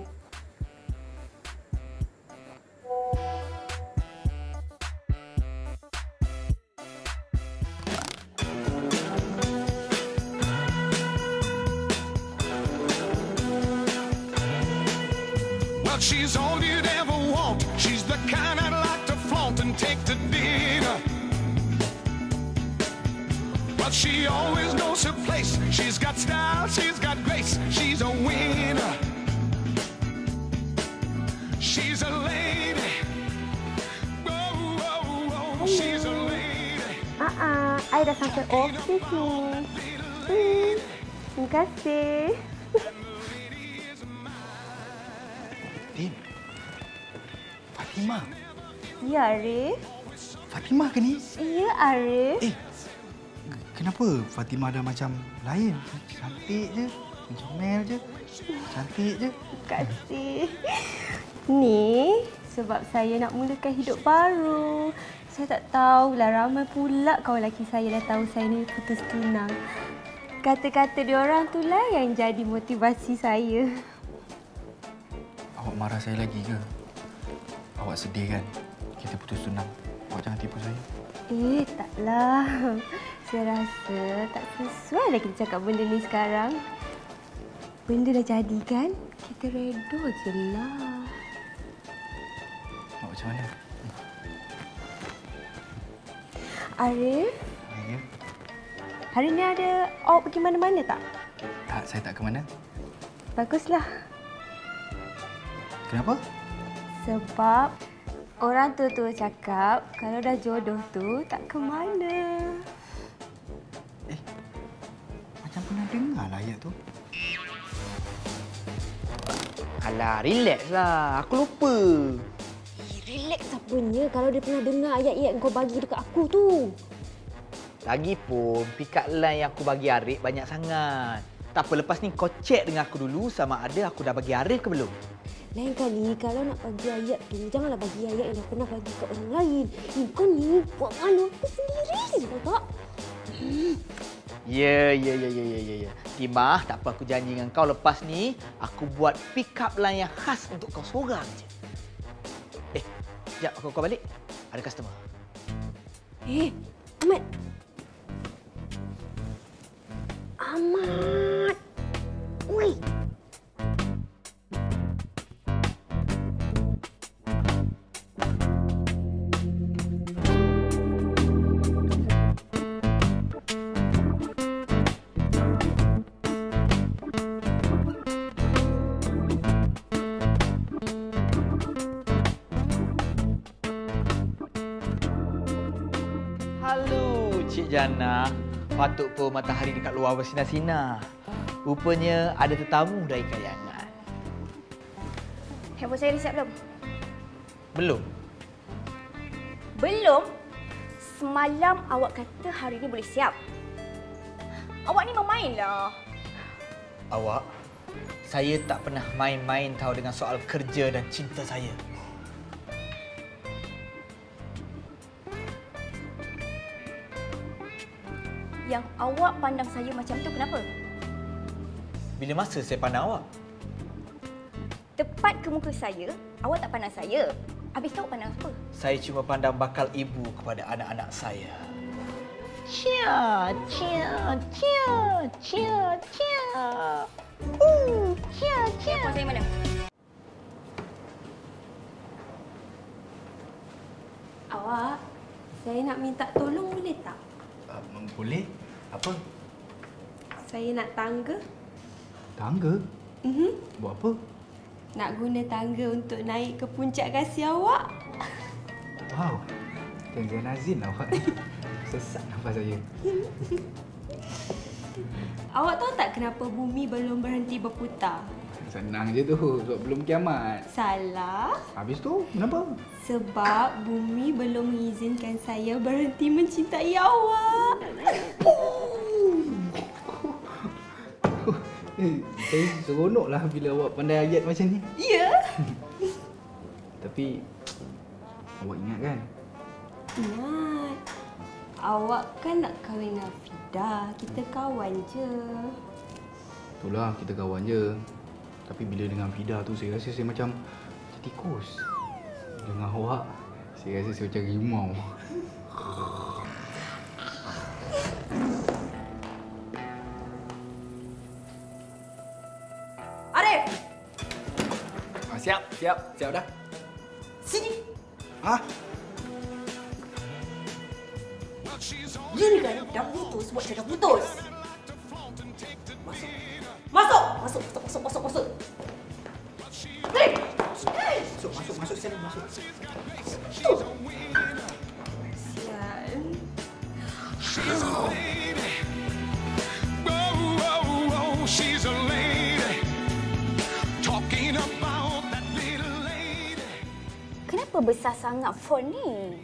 S11: Well, she's all you'd ever want. She's the kind I'd like to flaunt and take to dinner. But she always knows her place. She's got style, she's got grace. She's a winner. She's a lady. Whoa, whoa, whoa. She's a lady.
S6: Ah, uh-uh. I dah sampai office ni. Hmm. Terima kasih.
S9: Din. Fatimah.
S6: Ya, Arif.
S9: Fatimah ke ni?
S6: Ya, Arif.
S9: Eh, kenapa Fatimah dah macam lain? Cantik je, comel je, cantik je.
S6: Terima kasih. Ni sebab saya nak mulakan hidup baru. Saya tak tahulah ramai pula kawan lelaki saya dah tahu saya ni putus tunang. Kata-kata diorang tu lah yang jadi motivasi saya.
S9: Awak marah saya lagi ke? Awak sedih kan? Kita putus tunang. Awak jangan tipu saya.
S6: Eh, taklah. Saya rasa tak sesuai lah kita cakap benda ni sekarang. Benda dah jadi kan? Kita redo je lah.
S9: Awak macam mana?
S6: Arif,
S9: Ya?
S6: hari ni ada awak pergi mana-mana tak?
S9: Tak, saya tak ke mana.
S6: Baguslah.
S9: Kenapa?
S6: Sebab orang tua-tua cakap kalau dah jodoh tu tak ke mana.
S9: pernah dengar lah ayat tu.
S2: Alah, relax lah. Aku lupa.
S6: Eh, relax apanya kalau dia pernah dengar ayat-ayat kau bagi dekat aku tu.
S2: Lagipun, pick up line yang aku bagi Arif banyak sangat. Tak apa, lepas ni kau check dengan aku dulu sama ada aku dah bagi Arif ke belum.
S6: Lain kali kalau nak bagi ayat tu, janganlah bagi ayat yang dah pernah bagi kat orang lain. Eh, kau ni buat malu aku sendiri je, tahu tak?
S2: Hmm. Ya, ya, ya, ya, ya, ya. ya. Timah, tak apa, aku janji dengan kau lepas ni, aku buat pick up line yang khas untuk kau seorang je. Eh, sekejap aku kau balik. Ada customer.
S6: Eh, Ahmad. Ahmad. Oi.
S2: Halo, Cik Jana. Patut pun matahari dekat luar bersinar-sinar. Rupanya ada tetamu dari kayangan.
S10: Handphone saya dah siap belum?
S2: Belum?
S10: Belum? Semalam awak kata hari ini boleh siap. Awak ni memainlah.
S2: Awak, saya tak pernah main-main tahu dengan soal kerja dan cinta saya.
S10: Yang awak pandang saya macam tu kenapa?
S2: Bila masa saya pandang awak?
S10: Tepat ke muka saya, awak tak pandang saya. Habis tu awak pandang apa?
S2: Saya cuma pandang bakal ibu kepada anak-anak saya. Cia, cia, cia, cia, cia. Uh, cia, cia.
S10: Handphone saya mana?
S6: Awak, saya nak minta tolong boleh tak?
S9: Uh, boleh. Apa?
S6: Saya nak tangga.
S9: Tangga?
S6: Mhm.
S9: Buat apa?
S6: Nak guna tangga untuk naik ke puncak kasih awak.
S9: Wow. Tangga Nazin awak ni. Sesak nafas saya.
S6: Awak tahu tak kenapa bumi belum berhenti berputar?
S9: Senang je tu. Sebab belum kiamat.
S6: Salah.
S9: Habis tu, kenapa?
S6: Sebab bumi belum mengizinkan saya berhenti mencintai awak.
S9: Eh, saya seronoklah bila awak pandai ayat macam ni.
S6: Ya.
S9: Tapi, awak ingat kan?
S6: Ingat. Awak kan nak kahwin dengan Fida. Kita kawan je.
S9: Itulah, kita kawan je. Tapi bila dengan Fida tu, saya rasa saya macam tikus. Dengan awak, saya rasa saya macam rimau.
S6: Arif!
S9: Ah, siap, siap, siap dah.
S6: Sini!
S9: Ha?
S6: You ni kan dah putus buat saya dah putus. Masuk. Masuk! Masuk, masuk, masuk, masuk, masuk. Hei! Hei!
S9: Masuk, masuk, masuk sini, masuk.
S6: Sial.
S11: She's a lady. Whoa, whoa, whoa, she's a lady. Talking about that little lady.
S10: Kenapa besar sangat font ni?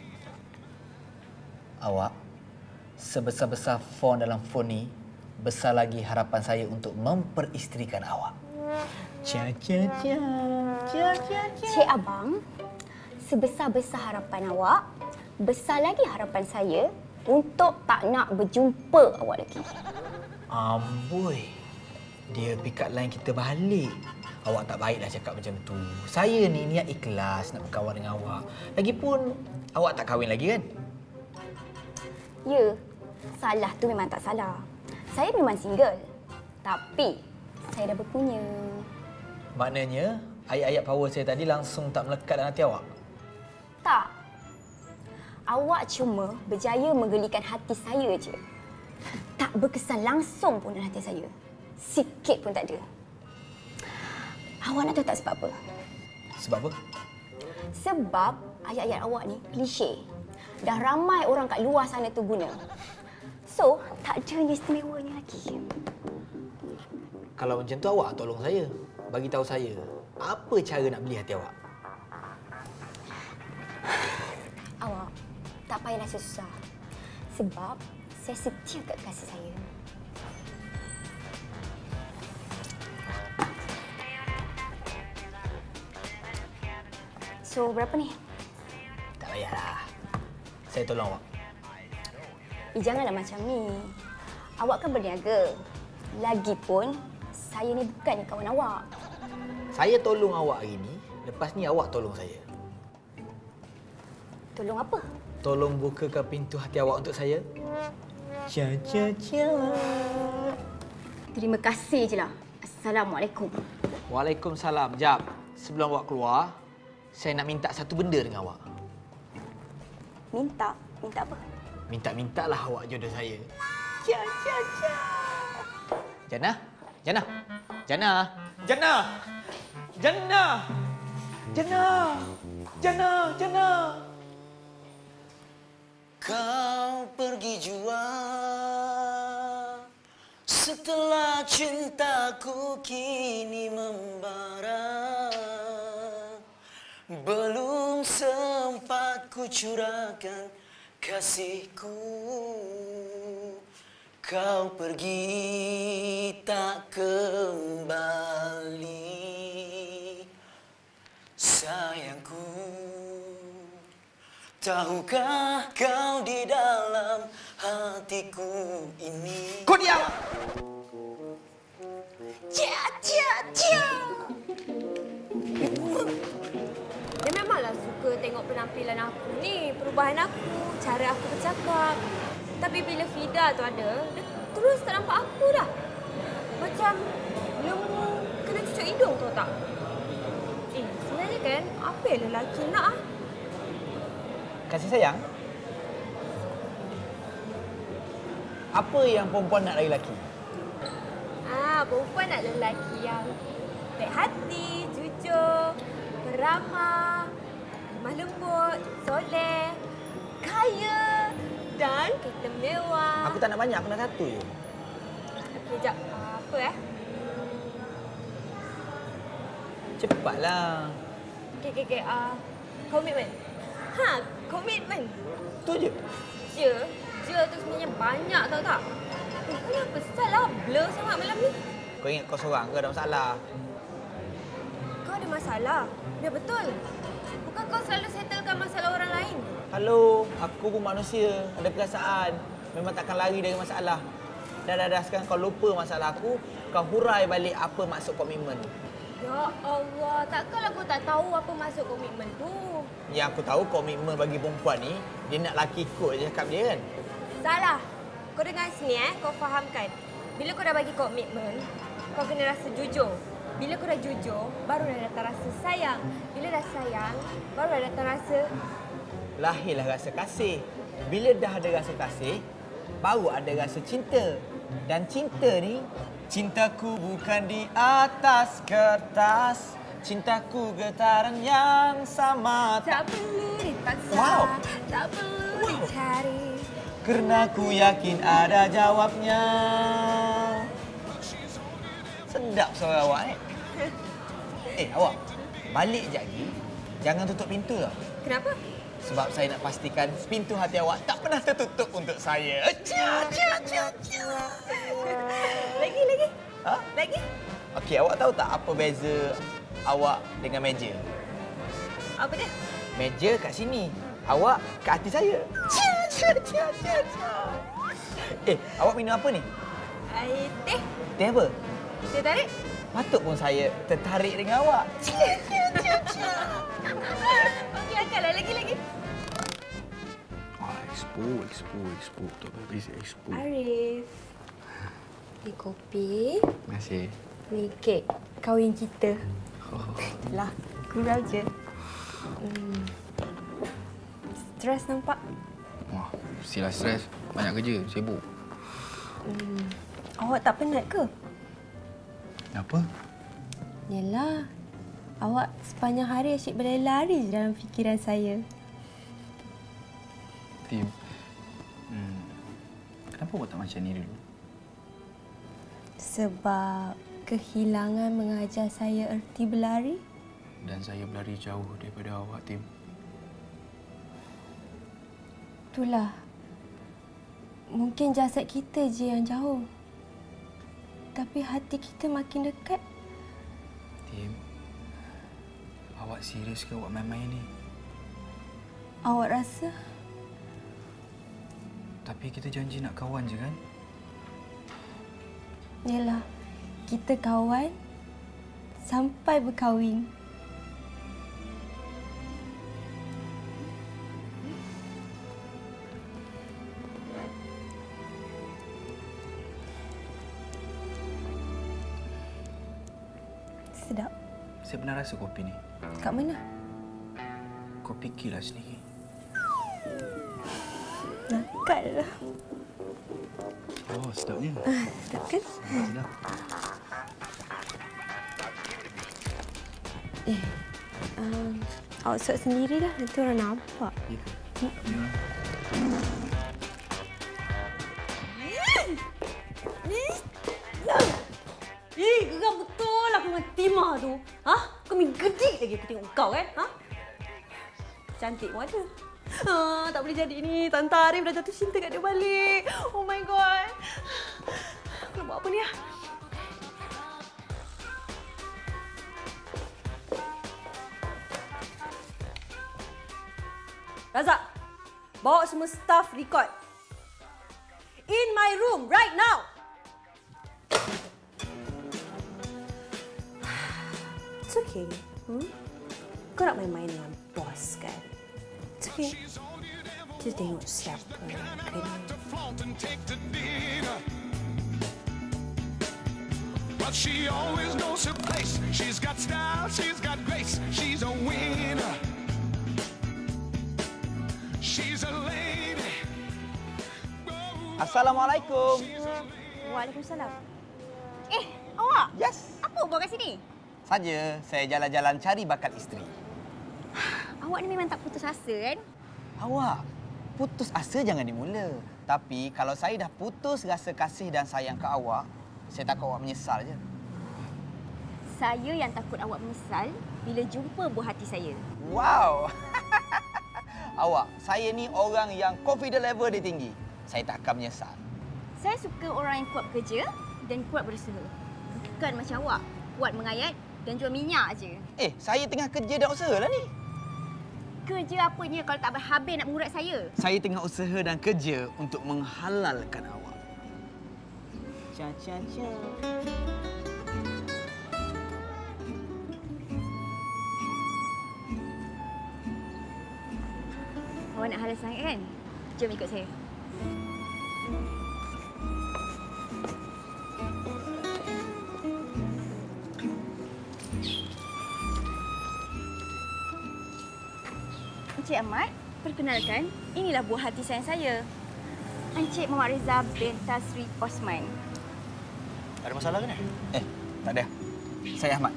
S2: Awak, sebesar-besar font dalam font ni, besar lagi harapan saya untuk memperisterikan awak. Cia, cia, cia, cia, cia, cia.
S10: Cik Abang, sebesar-besar harapan awak, besar lagi harapan saya untuk tak nak berjumpa awak lagi.
S2: Amboi, dia pick up line kita balik. Awak tak baiklah cakap macam tu. Saya ni niat ikhlas nak berkawan dengan awak. Lagipun, awak tak kahwin lagi kan?
S10: Ya, salah tu memang tak salah. Saya memang single. Tapi, saya dah berpunya.
S2: Maknanya, ayat-ayat power saya tadi langsung tak melekat dalam hati awak?
S10: Tak. Awak cuma berjaya menggelikan hati saya je. Tak berkesan langsung pun dalam hati saya. Sikit pun tak ada. Awak nak tahu tak sebab apa?
S2: Sebab apa?
S10: Sebab ayat-ayat awak ni klise. Dah ramai orang kat luar sana tu guna. So, tak ada yang istimewanya lagi.
S1: Kalau macam tu awak tolong saya. Bagi tahu saya, apa cara nak beli hati awak?
S10: Awak tak payah rasa susah. Sebab saya setia kat kasih saya. So, berapa ni?
S1: Tak payahlah. Saya tolong awak.
S10: Eh, janganlah macam ni. Awak kan berniaga. Lagipun, saya ni bukan kawan awak.
S1: Saya tolong awak hari ni, lepas ni awak tolong saya.
S10: Tolong apa?
S1: Tolong bukakan pintu hati awak untuk saya. Cia cia cia.
S10: Terima kasih je lah. Assalamualaikum.
S1: Waalaikumsalam. Jap. Sebelum awak keluar, saya nak minta satu benda dengan awak.
S10: Minta? Minta apa?
S1: Minta-mintalah awak jodoh saya. Cia cia cia. Jannah? Jannah? Jannah? Jannah! Jannah! Jannah! Jannah! Jannah!
S13: Kau pergi jua setelah cintaku kini membara. Belum sempat ku curahkan kasihku, kau pergi tak kembali. Sayangku, tahukah kau di dalam hatiku ini?
S1: Kau diam!
S3: Cia, cia, cia! Dia memanglah suka tengok penampilan aku ni, perubahan aku, cara aku bercakap. Tapi bila Fida tu ada, dia terus tak nampak aku dah. Macam lembu kena cucuk hidung, tahu tak? Eh, sebenarnya kan, apa yang lelaki nak ah?
S1: Kasih sayang? Apa yang perempuan nak dari lelaki?
S3: Ah, perempuan nak lelaki yang baik hati, jujur, beramah, lemah lembut, soleh, kaya dan kereta mewah.
S1: Aku tak nak banyak, aku nak satu je.
S3: Okey, jap. Ah, apa eh?
S1: Cepatlah.
S3: Okey, okey, okey. Ah, komitmen. Ha, komitmen.
S1: Tu je.
S3: Je. Je tu sebenarnya banyak, tahu tak? Eh, kenapa salah blur sangat malam ni?
S1: Kau ingat kau seorang ke ada masalah?
S3: Kau ada masalah? Ya betul. Bukan kau selalu settlekan masalah orang lain?
S1: Halo, aku pun manusia, ada perasaan. Memang takkan lari dari masalah. Dah, dah, dah. Sekarang kau lupa masalah aku, kau hurai balik apa maksud komitmen.
S3: Ya Allah, takkanlah kau tak tahu apa maksud komitmen tu?
S1: Yang aku tahu komitmen bagi perempuan ni, dia nak laki ikut je cakap dia kan?
S3: Salah. Kau dengar sini eh, kau fahamkan. Bila kau dah bagi komitmen, kau kena rasa jujur. Bila kau dah jujur, baru dah datang rasa sayang. Bila dah sayang, baru dah datang rasa...
S1: Lahirlah rasa kasih. Bila dah ada rasa kasih, baru ada rasa cinta. Dan cinta ni, cintaku bukan di atas kertas. Cintaku getaran yang sama.
S3: Tak perlu dipaksa,
S1: wow.
S3: Tak perlu wow. dicari.
S1: Kerana ku yakin ada jawabnya. Sedap suara awak ni. Eh, awak. Balik je lagi. Jangan tutup pintu tau.
S3: Kenapa?
S1: Sebab saya nak pastikan pintu hati awak tak pernah tertutup untuk saya. Cia, cia, cia, cia.
S3: Lagi, lagi.
S1: Ha?
S3: Lagi?
S1: Okey, awak tahu tak apa beza awak dengan meja?
S3: Apa dia?
S1: Meja kat sini. Awak kat hati saya. Cia, cia, cia, cia, cia. Eh, awak minum apa ni?
S3: Air teh.
S1: Teh apa?
S3: Teh tarik.
S1: Patut pun saya tertarik dengan awak. Cia, cia, cia, cia.
S3: Okey, akallah. Lagi, lagi.
S9: Ah, expo, expo, expo. Tak habis expo.
S6: Arif. Ni kopi.
S9: Terima kasih.
S6: Ni kek kahwin kita.
S9: Oh.
S6: Lah, gurau je. Hmm. Stres nampak?
S9: Wah, mestilah stres. Banyak kerja, sibuk.
S6: Hmm. Awak tak penat ke?
S9: Apa?
S6: Yalah. Awak sepanjang hari asyik berlari-lari je dalam fikiran saya.
S9: Tim, hmm. kenapa awak tak macam ni dulu?
S6: Sebab kehilangan mengajar saya erti berlari.
S9: Dan saya berlari jauh daripada awak, Tim.
S6: Itulah. Mungkin jasad kita je yang jauh. Tapi hati kita makin dekat.
S9: Tim, awak serius ke awak main-main ni?
S6: Awak rasa?
S9: Tapi kita janji nak kawan je kan?
S6: Yalah, kita kawan sampai berkahwin. Sedap.
S9: Saya pernah rasa kopi ni.
S6: Kat mana?
S9: Kau fikirlah sendiri.
S6: Nakal lah.
S9: Oh, sedapnya.
S6: Ah, sedap kan?
S9: Sedap.
S6: Eh, um, awak suap sendirilah. Nanti orang nampak.
S9: Ya.
S6: Hmm.
S14: Eh, geram betul aku dengan Tima tu. Ha? Kau main gedik lagi aku tengok kau kan? Ha? Cantik pun ada. Ha, tak boleh jadi ni. Tante Arif dah jatuh cinta kat dia balik. Oh my god. Aku nak buat apa ni ah? Razak, bawa semua staff record. In my room right now. It's okay. Hmm? Kau nak main-main dengan bos kan? It's okay. Kita tengok siapa yang kena.
S11: But she always knows her place. She's got style, she's got grace. She's a winner. She's a lady.
S2: Assalamualaikum.
S10: Waalaikumsalam. Eh, awak?
S2: Yes.
S10: Apa buat kat sini?
S2: Saja, saya jalan-jalan cari bakal isteri.
S10: Awak ni memang tak putus asa kan?
S2: Awak, putus asa jangan dimula. Tapi kalau saya dah putus rasa kasih dan sayang ke awak, saya takut awak menyesal je.
S10: Saya yang takut awak menyesal bila jumpa buah hati saya.
S2: Wow. Awak, saya ni orang yang confidence level dia tinggi. Saya tak akan menyesal.
S10: Saya suka orang yang kuat bekerja dan kuat berusaha. Bukan macam awak, kuat mengayat dan jual minyak aje.
S2: Eh, saya tengah kerja dan usaha lah ni.
S10: Kerja apanya kalau tak berhabis nak mengurat saya?
S2: Saya tengah usaha dan kerja untuk menghalalkan awak. Cha cha cha.
S10: Awak nak halal sangat kan? Jom ikut saya. Encik Ahmad, perkenalkan, inilah buah hati sayang saya. Encik Muhammad Reza bin Tasri Osman.
S2: Ada masalah ke ni? Eh, tak ada. Saya Ahmad.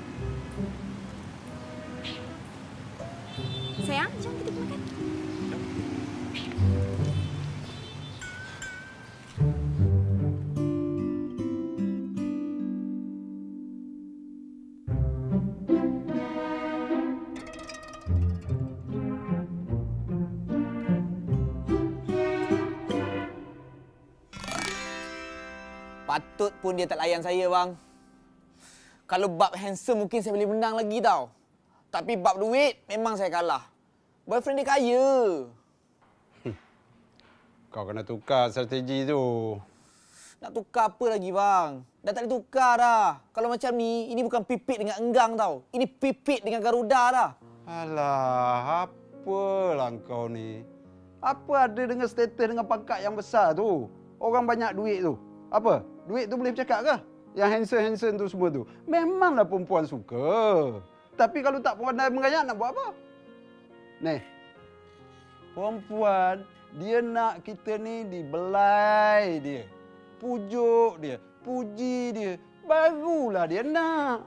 S10: Sayang, jom kita pergi makan.
S2: Patut pun dia tak layan saya, bang. Kalau bab handsome mungkin saya boleh menang lagi tau. Tapi bab duit memang saya kalah. Boyfriend dia kaya.
S7: Hmm. Kau kena tukar strategi tu.
S2: Nak tukar apa lagi, bang? Dah tak boleh tukar dah. Kalau macam ni, ini bukan pipit dengan enggang tau. Ini pipit dengan Garuda dah.
S7: Alah, apalah kau ni. Apa ada dengan status dengan pangkat yang besar tu? Orang banyak duit tu. Apa? Duit tu boleh bercakap ke? Yang handsome-handsome tu semua tu. Memanglah perempuan suka. Tapi kalau tak pandai mengayat nak buat apa? Nih, perempuan dia nak kita ni dibelai dia. Pujuk dia, puji dia. Barulah dia nak.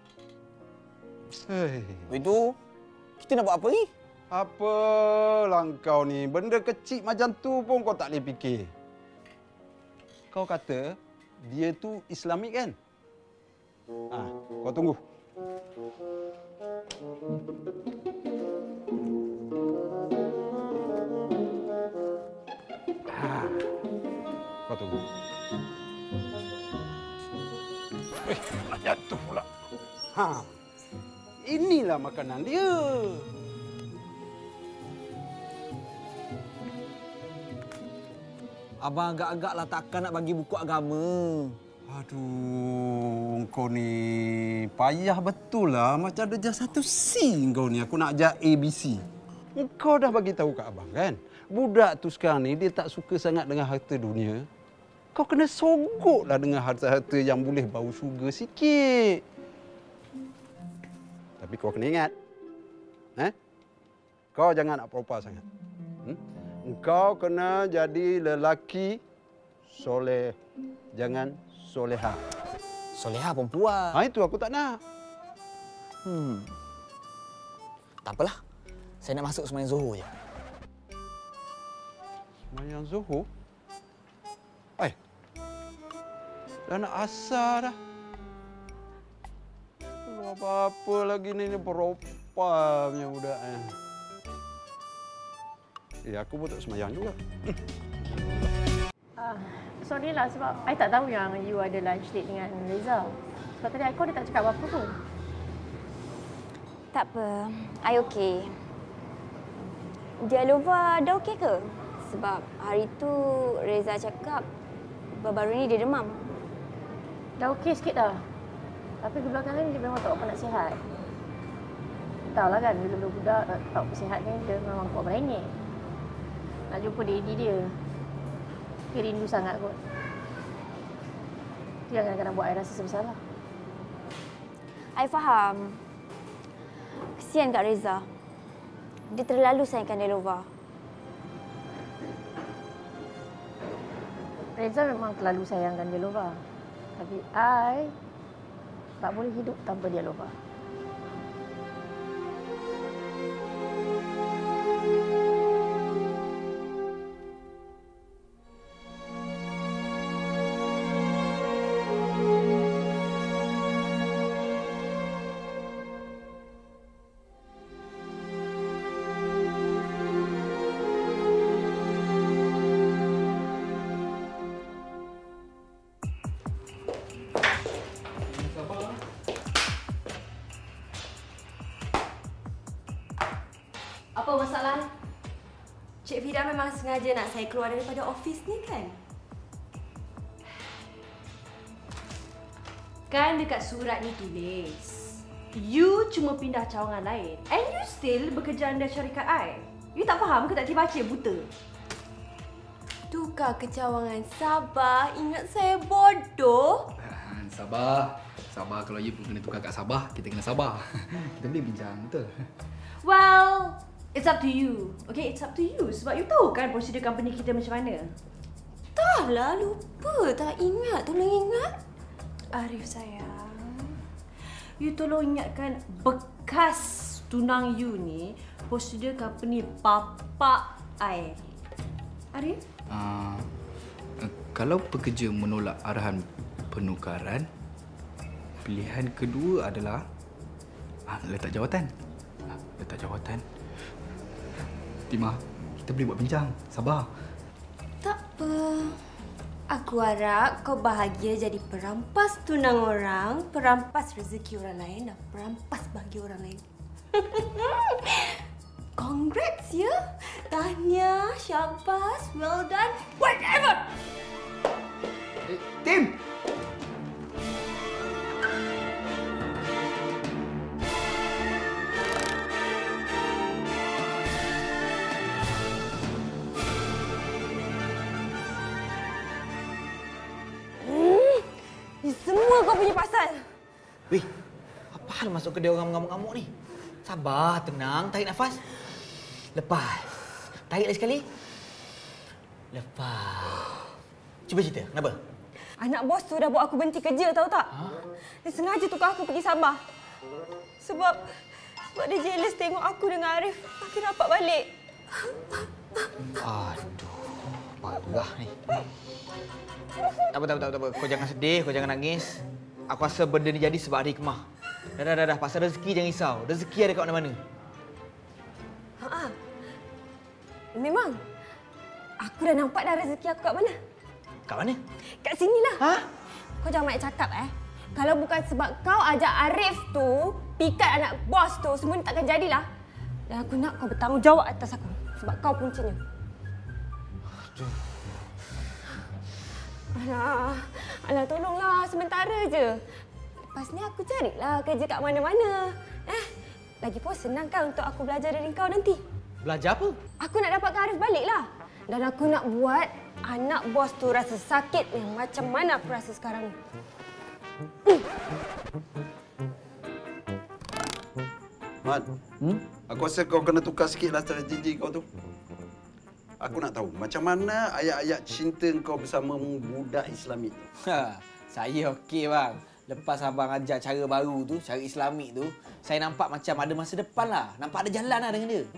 S7: Hei.
S2: Itu, kita nak buat apa ni?
S7: Apalah kau ni? Benda kecil macam tu pun kau tak boleh fikir. Kau kata dia tu Islamik kan? Ah, kau tunggu. Ah, kau tunggu. Eh, nak jatuh pula. Ha, inilah makanan dia.
S13: Abang agak-agaklah takkan nak bagi buku agama.
S7: Aduh, kau ni payah betul lah. Macam ada just satu C kau ni. Aku nak ajar A B C. Kau dah bagi tahu kat abang kan? Budak tu sekarang ni dia tak suka sangat dengan harta dunia. Kau kena sogoklah dengan harta-harta yang boleh bau syurga sikit. Tapi kau kena ingat. Eh? Kau jangan nak propa sangat. Hmm? Engkau kena jadi lelaki soleh. Jangan soleha.
S13: Soleha perempuan.
S7: Ha, itu aku tak nak.
S13: Hmm. Tak apalah. Saya nak masuk sembahyang Zuhur je.
S7: Sembahyang Zuhur? Eh. Dah nak asar dah. Belum apa-apa lagi ni, ni beropa punya budak. Eh. Eh, aku pun tak sembahyang juga.
S8: Ah, sorry lah sebab I tak tahu yang you ada lunch date dengan Reza. Sebab tadi aku dia tak cakap apa-apa pun.
S10: Tak apa, I okey. Jalova dah okey ke? Sebab hari tu Reza cakap baru-baru ni dia demam.
S8: Dah okey sikit dah. Tapi kebelakangan dia memang tak apa nak sihat. Tahulah kan, bila budak tak apa sihat kan dia memang kuat berengek. Nak jumpa daddy dia. Dia rindu sangat kot. Dia yang akan buat I rasa bersalah.
S10: I faham. Kesian Kak Reza. Dia terlalu sayangkan Delova.
S8: Reza memang terlalu sayangkan Delova. Tapi I tak boleh hidup tanpa Delova.
S3: Apa masalah? Cik Fida memang sengaja nak saya keluar daripada office ni kan? Kan dekat surat ni tulis, you cuma pindah cawangan lain and you still bekerja under syarikat I. You tak faham ke tak baca buta? Tukar ke cawangan, sabar. Ingat saya bodoh.
S9: Sabar. Sabar kalau you pun kena tukar kat Sabah, kita kena sabar. Kita boleh bincang, betul?
S3: Well, it's up to you. Okay, it's up to you. Sebab you tahu kan prosedur company kita macam mana. Tak lah, lupa. Tak ingat. Tolong ingat. Arif sayang. You tolong ingatkan bekas tunang you ni prosedur company bapa I. Arif?
S9: Uh, kalau pekerja menolak arahan penukaran, pilihan kedua adalah uh, letak jawatan. Uh, letak jawatan. Timah, kita boleh buat bincang. Sabar.
S3: Tak apa. Aku harap kau bahagia jadi perampas tunang orang, perampas rezeki orang lain dan perampas bahagia orang lain. Congrats ya. Tahniah, syabas, well done, whatever.
S9: Eh, Tim!
S3: Semua kau punya pasal.
S2: Weh, apa hal masuk kedai orang mengamuk-ngamuk ni? Sabar, tenang, tarik nafas. Lepas. Tarik lagi sekali. Lepas. Cuba cerita, kenapa?
S3: Anak bos tu dah buat aku berhenti kerja, tahu tak? Ha? Dia sengaja tukar aku pergi Sabah. Sebab sebab dia jealous tengok aku dengan Arif makin rapat balik.
S2: Aduh, parah ni. Tak apa, tak apa, tak apa. Kau jangan sedih, kau jangan nangis. Aku rasa benda ni jadi sebab ada hikmah. Dah, dah, dah, dah. Pasal rezeki jangan risau. Rezeki ada kat mana-mana.
S3: Ha. Memang. Aku dah nampak dah rezeki aku kat mana.
S2: Kat mana?
S3: Kat sinilah.
S2: Ha?
S3: Kau jangan banyak cakap eh. Kalau bukan sebab kau ajak Arif tu pikat anak bos tu, semua ni takkan jadilah. Dan aku nak kau bertanggungjawab atas aku. Sebab kau puncanya.
S2: Aduh.
S3: Alah, alah tolonglah sementara je. Lepas ni aku carilah kerja kat mana-mana. Eh, lagipun senang kan untuk aku belajar dari kau nanti.
S2: Belajar apa?
S3: Aku nak dapatkan Arif baliklah. Dan aku nak buat anak bos tu rasa sakit yang macam mana aku rasa sekarang ni.
S7: Mat, hmm? aku rasa kau kena tukar sikitlah strategi kau tu. Aku nak tahu macam mana ayat-ayat cinta kau bersama budak Islamik tu.
S2: Ha, saya okey bang. Lepas abang ajar cara baru tu, cara Islamik tu, saya nampak macam ada masa depan lah. Nampak ada jalan lah dengan dia.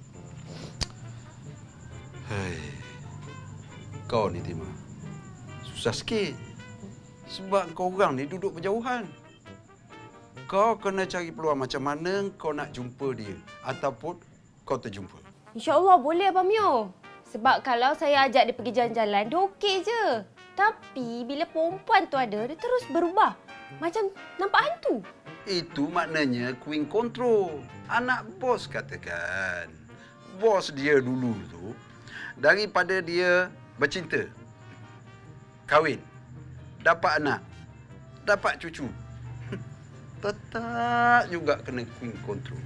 S7: Hai. Kau ni Timah, susah sikit. Sebab kau orang ni duduk berjauhan. Kau kena cari peluang macam mana kau nak jumpa dia. Ataupun kau terjumpa.
S3: InsyaAllah boleh Abang Mio. Sebab kalau saya ajak dia pergi jalan-jalan, dia okey je. Tapi bila perempuan tu ada, dia terus berubah. Macam nampak hantu.
S7: Itu maknanya queen control. Anak bos katakan. Bos dia dulu tu, daripada dia bercinta, kahwin, dapat anak, dapat cucu, tetap juga kena queen control.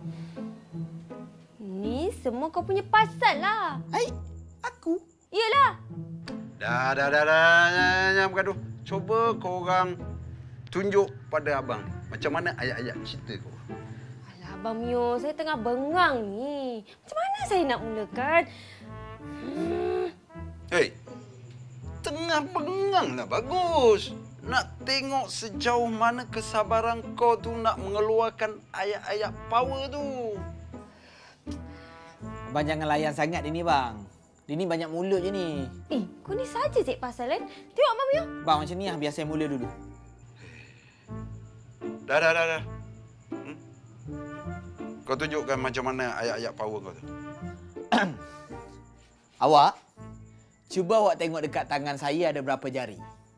S3: Ni semua kau punya pasal lah.
S2: Hai, aku?
S3: Iyalah.
S7: Dah, dah, dah, dah. Jangan bergaduh. Cuba kau orang tunjuk pada abang macam mana ayat-ayat cerita kau.
S3: Alah Abang Mio, saya tengah bengang ni. Macam mana saya nak mulakan? Hmm.
S7: Hei, tengah bengang lah bagus. Nak tengok sejauh mana kesabaran kau tu nak mengeluarkan ayat-ayat power tu.
S2: Abang jangan layan sangat dia ni bang. Dia ni banyak mulut je ni.
S3: Eh, kau ni saja cik pasal kan? Tengok Abang Mio.
S2: Bang macam ni lah, biar saya mula dulu.
S7: Dah, dah, dah, dah. Hmm? Kau tunjukkan macam mana ayat-ayat power kau tu.
S2: Awak, cuba awak tengok dekat tangan saya ada berapa jari?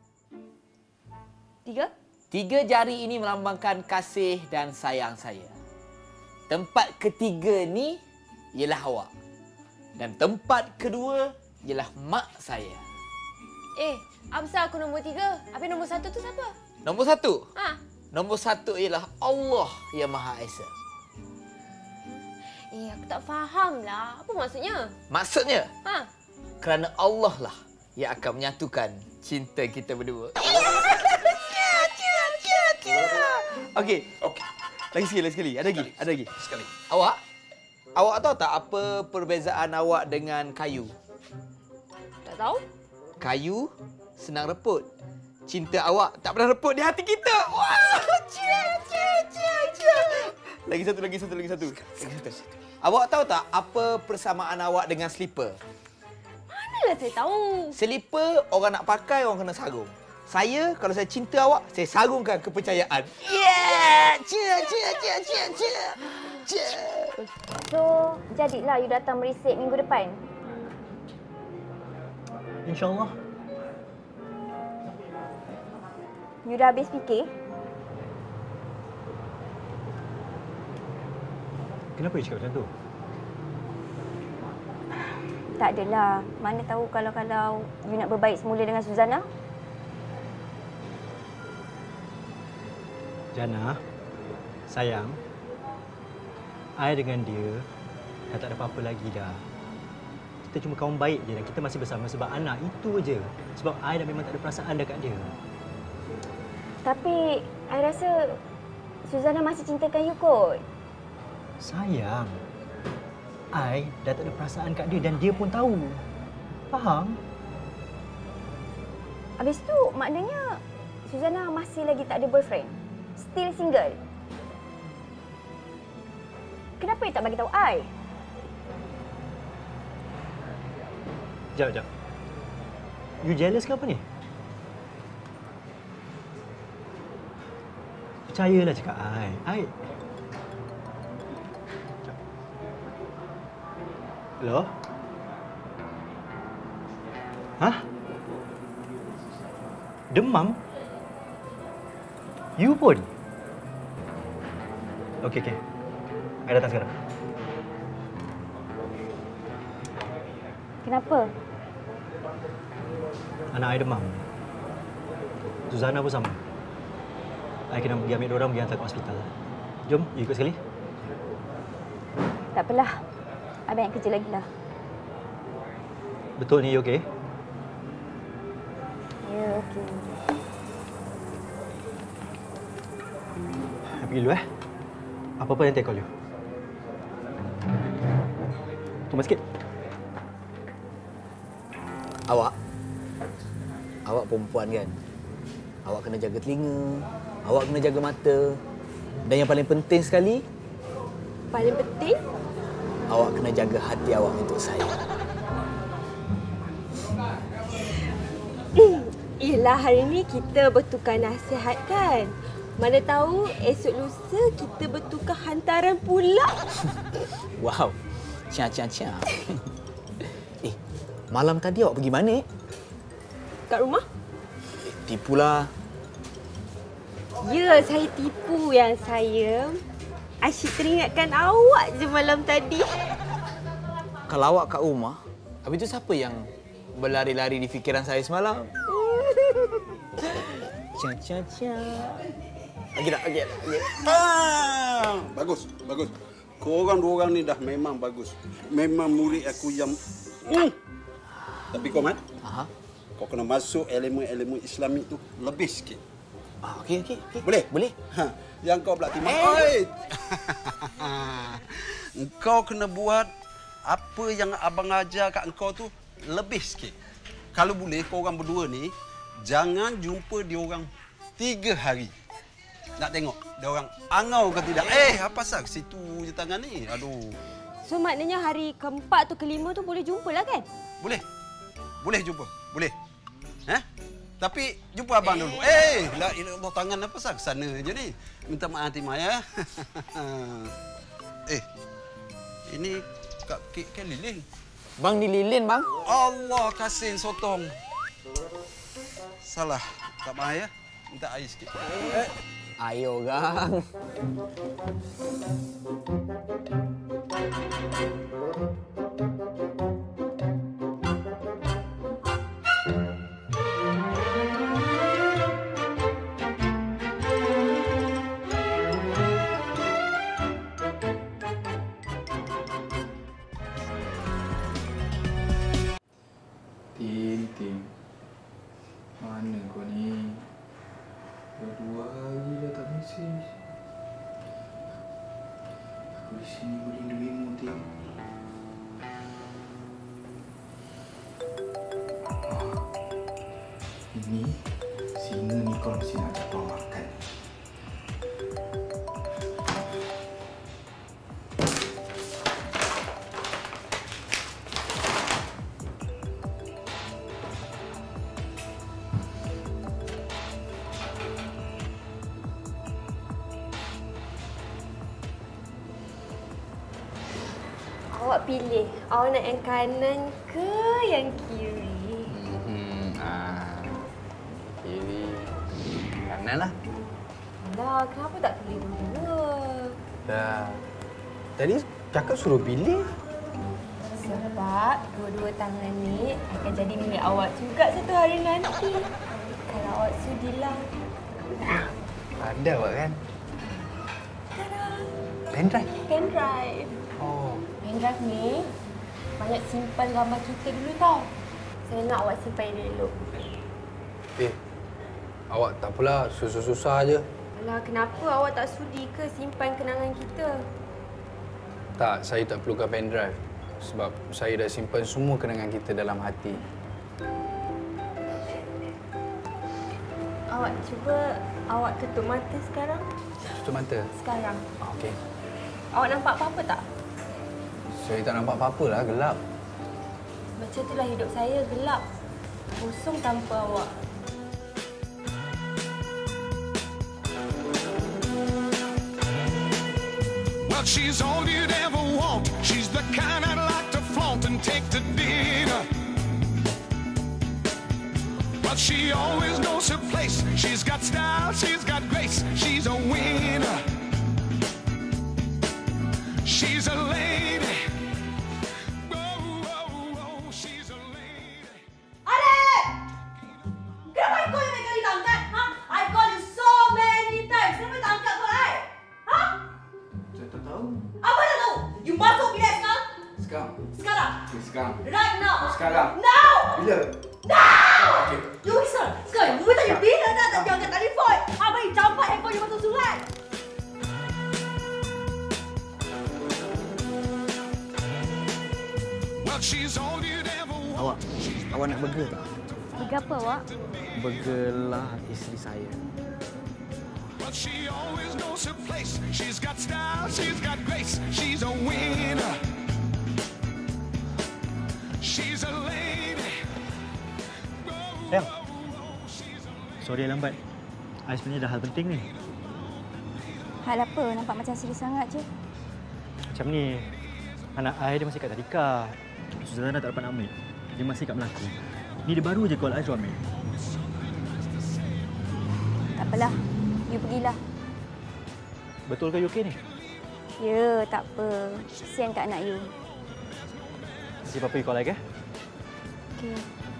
S3: Tiga?
S2: Tiga jari ini melambangkan kasih dan sayang saya. Tempat ketiga ni ialah awak. Dan tempat kedua ialah mak saya.
S3: Eh, apa aku nombor tiga? Habis nombor satu tu siapa?
S2: Nombor satu?
S3: Ha?
S2: Nombor satu ialah Allah yang Maha Esa.
S3: Eh, aku tak faham lah. Apa maksudnya?
S2: Maksudnya?
S3: Ha?
S2: Kerana Allah lah yang akan menyatukan cinta kita berdua. Okey. Okey. Lagi sekali, lagi sekali. Ada lagi? Ada lagi? Sekali. Awak? Awak tahu tak apa perbezaan awak dengan kayu?
S3: Tak tahu.
S2: Kayu senang reput. Cinta awak tak pernah reput di hati kita. Wah! Cia, cia, cia, cia. Lagi satu, lagi satu, lagi satu. Lagi satu. Awak tahu tak apa persamaan awak dengan slipper?
S3: Manalah saya tahu.
S2: Slipper orang nak pakai, orang kena sarung. Saya, kalau saya cinta awak, saya sarungkan kepercayaan. Yeah! Cia, cia, cia, cia, cia. Cia.
S10: So, jadilah you datang merisik minggu depan?
S5: InsyaAllah.
S10: You dah habis fikir?
S5: Kenapa you cakap macam tu?
S10: Tak adalah. Mana tahu kalau-kalau you nak berbaik semula dengan Suzana?
S5: Jana, sayang, I dengan dia dah tak ada apa-apa lagi dah. Kita cuma kawan baik je dan kita masih bersama sebab anak, itu je. Sebab I dah memang tak ada perasaan dekat dia.
S10: Tapi, I rasa Suzana masih cintakan you kot.
S5: Sayang, I dah tak ada perasaan kat dia dan dia pun tahu. Faham?
S10: Habis tu, maknanya Suzana masih lagi tak ada boyfriend? Still single? Kenapa you tak bagi tahu I?
S5: Jap, jap. You jealous ke apa ni? Percayalah cakap ai. Ai. Hello? Hah? Demam? You pun? Okey, okey. I datang sekarang.
S8: Kenapa?
S5: Anak I demam. Zuzana pun sama. I kena pergi ambil diorang pergi hantar ke hospital. Jom, you ikut sekali.
S8: Tak apalah. I banyak kerja lagi lah.
S5: Betul ni, you okey?
S8: Ya, okey.
S5: I pergi dulu eh. Apa-apa nanti I call you. Tunggu sikit.
S13: Awak, awak perempuan kan? Awak kena jaga telinga, awak kena jaga mata. Dan yang paling penting sekali,
S3: Paling penting,
S13: awak kena jaga hati awak untuk saya.
S3: Yelah, hari ni kita bertukar nasihat kan? Mana tahu esok lusa kita bertukar hantaran pula.
S13: Wow, cia cia cia. Eh, malam tadi awak pergi mana?
S3: Kat rumah?
S13: Eh, tipulah.
S3: Ya, saya tipu yang saya. Asyik teringatkan awak je malam tadi.
S13: Kalau awak kat rumah, habis tu siapa yang berlari-lari di fikiran saya semalam? Cia cia cia. Lagi tak? Lagi tak? Lagi tak?
S7: Ah, bagus, bagus. Korang dua orang ni dah memang bagus. Memang murid aku yang... Hmm. Tapi kau, Mat,
S13: Aha.
S7: kau kena masuk elemen-elemen Islamik tu lebih sikit.
S13: Ah, okey, okey. Okay.
S7: Boleh?
S13: Boleh.
S7: Ha, yang kau pula timah. Eh. Engkau kena buat apa yang abang ajar kat engkau tu lebih sikit. Kalau boleh, kau orang berdua ni jangan jumpa dia orang tiga hari. Nak tengok dia orang angau ke tidak. Eh, apa sah situ je tangan ni. Aduh.
S3: So maknanya hari keempat tu kelima tu boleh jumpa lah kan?
S7: Boleh. Boleh jumpa. Boleh. Eh? Tapi jumpa abang eh. dulu. Eh, la ilah Allah, tangan apa sah sana je ni. Minta maaf Timah ya. eh. Ini cupcake kan lilin.
S13: Bang ni lilin, bang.
S7: Allah kasih sotong. Salah. Tak maaf ya. Minta air sikit. Eh.
S13: Ayo, gang.
S9: Tin, mana kau ni? Dah dua hari dah tak mesej. Aku di sini merinduimu, Tin. Oh, ini singa ni kau mesti nak ajak kau makan.
S3: Awak pilih, awak nak yang kanan ke yang kiri?
S9: Hmm, ah, kiri, kanan lah.
S3: Alah, kenapa tak pilih dua-dua?
S9: Dah. Tadi cakap suruh pilih.
S3: Sebab dua-dua tangan ni akan jadi milik awak juga satu hari nanti. Kalau awak sudilah.
S9: Ada awak kan? Pendrive?
S3: Pendrive.
S9: Oh.
S3: Pendrive ni banyak simpan gambar kita dulu tau. Saya nak awak simpan dia elok.
S9: Eh, awak tak apalah, susah-susah je.
S3: Alah, kenapa awak tak sudi ke simpan kenangan kita?
S9: Tak, saya tak perlukan pendrive. Sebab saya dah simpan semua kenangan kita dalam hati.
S3: Awak cuba awak tutup mata sekarang.
S9: Tutup mata?
S3: Sekarang.
S9: Ah, okey.
S3: Awak nampak apa-apa tak?
S9: Saya tak nampak apa-apa lah, gelap.
S3: Macam itulah hidup saya, gelap. Kosong tanpa awak.
S11: Well, she's all you'd ever want. She's the kind I'd like to flaunt and take to dinner. But she always knows her place. She's got style, she's got grace. She's a winner. She's a lady. Oh, oh, oh, she's a lady.
S14: Alek! Kenapa kau yang baik kali tak angkat? Ha? I call you so many times. Kenapa tak angkat kau, I? Ha?
S13: Saya tak tahu.
S14: Apa tak tahu? You masuk bilik sekarang?
S13: Sekarang.
S14: Sekarang?
S13: Okay, sekarang.
S14: Right now.
S13: Sekarang.
S14: Now.
S13: Bila?
S14: Now.
S13: Okay.
S14: You pergi sekarang. Sekarang. You tanya bila dah tak dia angkat telefon. Apa yang campak handphone you masuk surat?
S13: Awak, awak nak burger tak?
S8: Burger apa, awak?
S13: Burger lah isteri saya.
S11: But she always knows her place. She's got style, she's got grace. She's a winner. She's a lady.
S5: Sayang. Sorry lambat. I sebenarnya ada hal penting ni.
S10: Hal apa? Nampak macam serius sangat je.
S5: Macam ni. Anak I dia masih kat tadika. Suzana tak dapat nak ambil. Dia masih kat Melaka. Ni dia baru je call I suruh ambil.
S10: Tak apalah. You pergilah.
S5: Betul ke you okey ni?
S10: Ya, tak apa. Kesian kat anak you.
S5: Si papa you call I ke?
S10: Okey.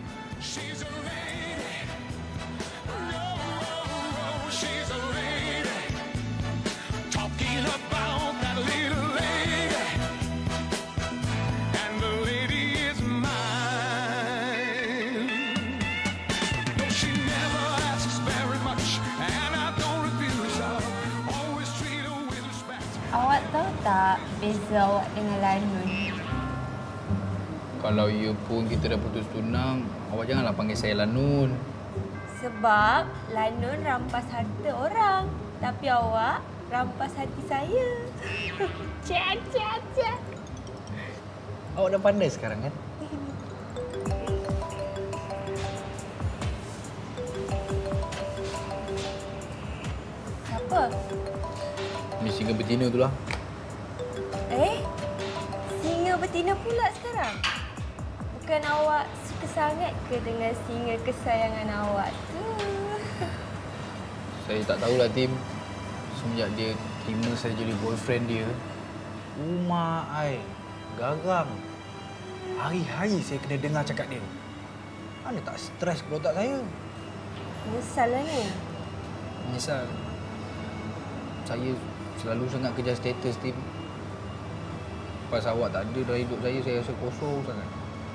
S11: Talking about that little lady, and the lady is mine. No, she never asks very much, and I don't refuse her. Always treat her with respect.
S3: Awak tahu tak beza awak dengan Lanun?
S9: Kalau you pun kita dah putus tunang, awak janganlah panggil saya Lanun.
S3: Sebab Lanun rampas harta orang, tapi awak rampas hati saya. Cek, cek, cek.
S13: Awak dah pandai sekarang kan?
S3: Apa?
S9: Ni singa betina tu lah.
S3: Eh? Singa betina pula sekarang? Bukan awak suka sangat ke dengan singa kesayangan awak tu?
S9: Saya tak tahulah, Tim. Semenjak dia terima saya jadi boyfriend dia, rumah I garang. Hari-hari saya kena dengar cakap dia. Mana tak stres kepala otak saya.
S3: Menyesal lah ni?
S9: Menyesal. Saya selalu sangat kejar status, Tim. Pas awak tak ada dalam hidup saya, saya rasa kosong sangat.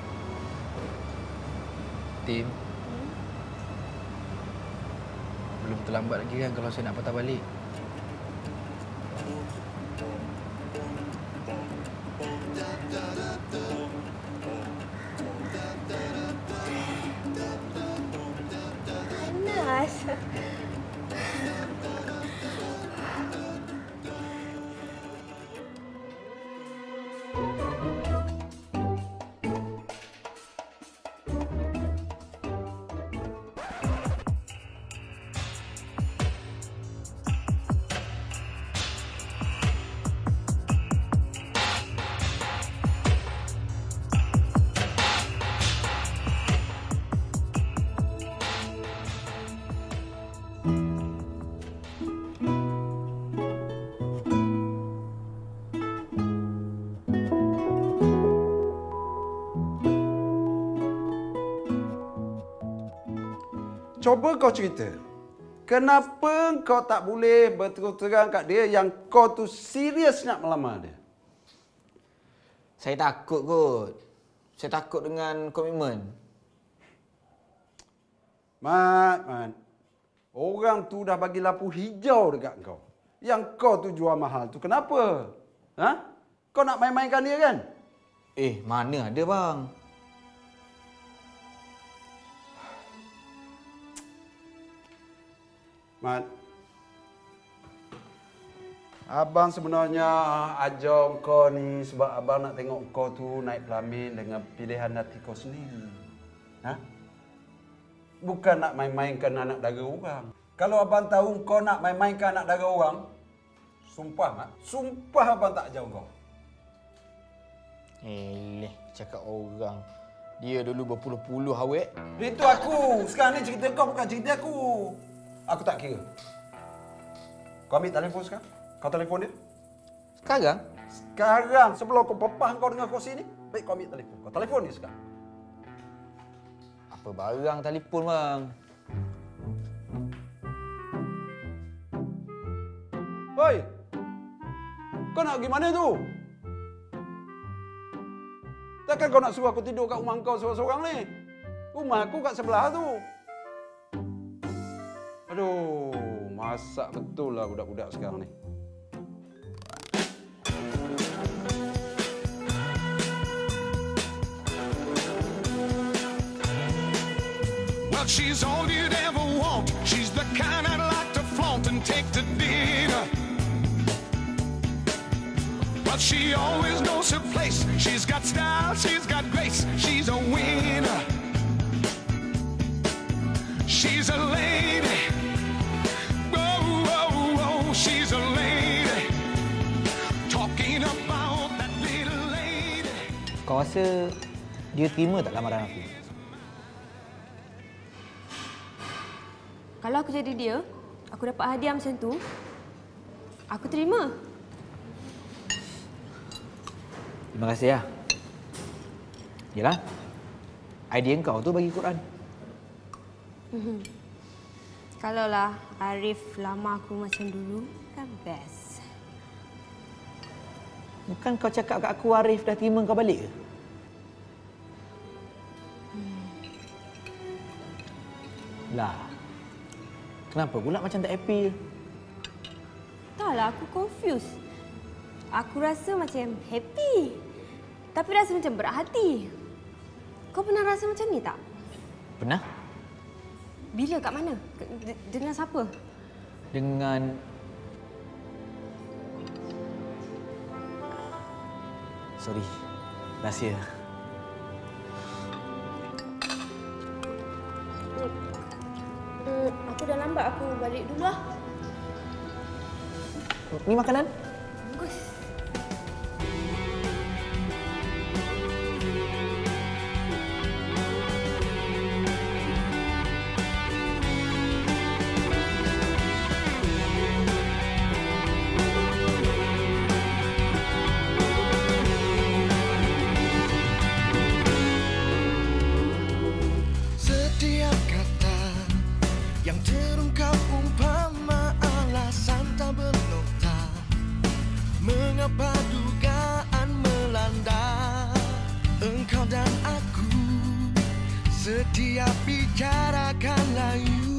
S9: Tim, hmm? belum terlambat lagi kan kalau saya nak patah balik.
S3: Panas.
S7: Cuba kau cerita. Kenapa kau tak boleh berterus terang kat dia yang kau tu serius nak melamar dia?
S13: Saya takut kot. Saya takut dengan komitmen.
S7: Mat, Mat. Orang tu dah bagi lampu hijau dekat kau. Yang kau tu jual mahal tu kenapa? Ha? Kau nak main-mainkan dia kan?
S13: Eh, mana ada bang?
S7: Mat. Abang sebenarnya ajar kau ni sebab abang nak tengok kau tu naik pelamin dengan pilihan hati kau sendiri. Ha? Bukan nak main-mainkan anak dara orang. Kalau abang tahu kau nak main-mainkan anak dara orang, Sumpah, Mak. Sumpah abang tak jauh kau.
S2: Eh, cakap orang. Dia dulu berpuluh-puluh awet.
S7: Itu aku. Sekarang ni cerita kau bukan cerita aku. Aku tak kira. Kau ambil telefon sekarang. Kau telefon dia.
S2: Sekarang?
S7: Sekarang. Sebelum kau pepah kau dengan kursi ni. Baik, kau ambil telefon. Kau telefon dia sekarang.
S2: Apa barang telefon, bang?
S7: Hoi! Kau nak pergi mana tu? Takkan kau nak suruh aku tidur kat rumah kau seorang-seorang ni? Rumah aku kat sebelah tu. Aduh, masak betul lah budak-budak sekarang ni.
S11: Well, she's all you'd ever want. She's the kind I'd like to flaunt and take to dinner. But she always knows her place. She's got style, she's got grace. She's a winner. She's a lady. Whoa, whoa, whoa, she's a lady. Talking about that little lady.
S13: Kau rasa dia terima tak lamaran aku?
S3: Kalau aku jadi dia, aku dapat hadiah macam tu, aku terima.
S13: Terima kasih ya. Yalah. Idea kau tu bagi Quran.
S3: Mhm. Kalaulah Arif lama aku macam dulu, kan best.
S13: Bukan kau cakap kat aku Arif dah terima kau balik ke?
S3: Hmm.
S13: Lah. Kenapa pula macam tak happy je?
S3: Taklah, aku confused. Aku rasa macam happy. Tapi rasa macam berat hati. Kau pernah rasa macam ni tak?
S13: Pernah?
S3: Bila? Kat mana? De- dengan siapa?
S13: Dengan... Sorry. Rahsia.
S3: Hmm, aku dah lambat. Aku balik dulu lah.
S13: Ni makanan?
S3: Bagus.
S11: Setiap kata yang terungkap umpama alasan tak bernota. Mengapa dugaan melanda engkau dan aku? Setiap bicarakan layu.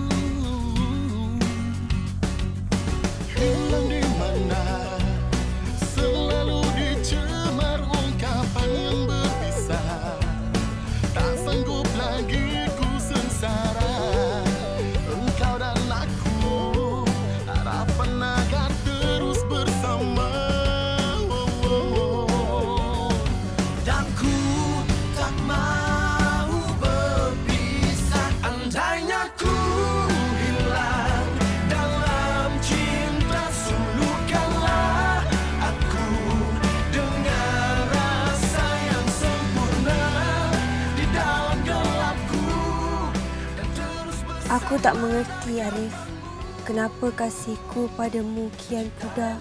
S11: Hilang di mana? Selalu dicemar ungkapan yang berbisa. Tak sanggup lagi ku sengsara. Engkau dan aku harapan agar terus bersama. Oh, oh, oh. Dan ku tak mau berpisah. Andainya ku hilang dalam cinta, suluhkanlah aku dengan rasa yang sempurna di dalam gelapku. Dan terus bersama.
S6: Aku tak mengerti, Arif. Kenapa kasihku padamu kian pudar?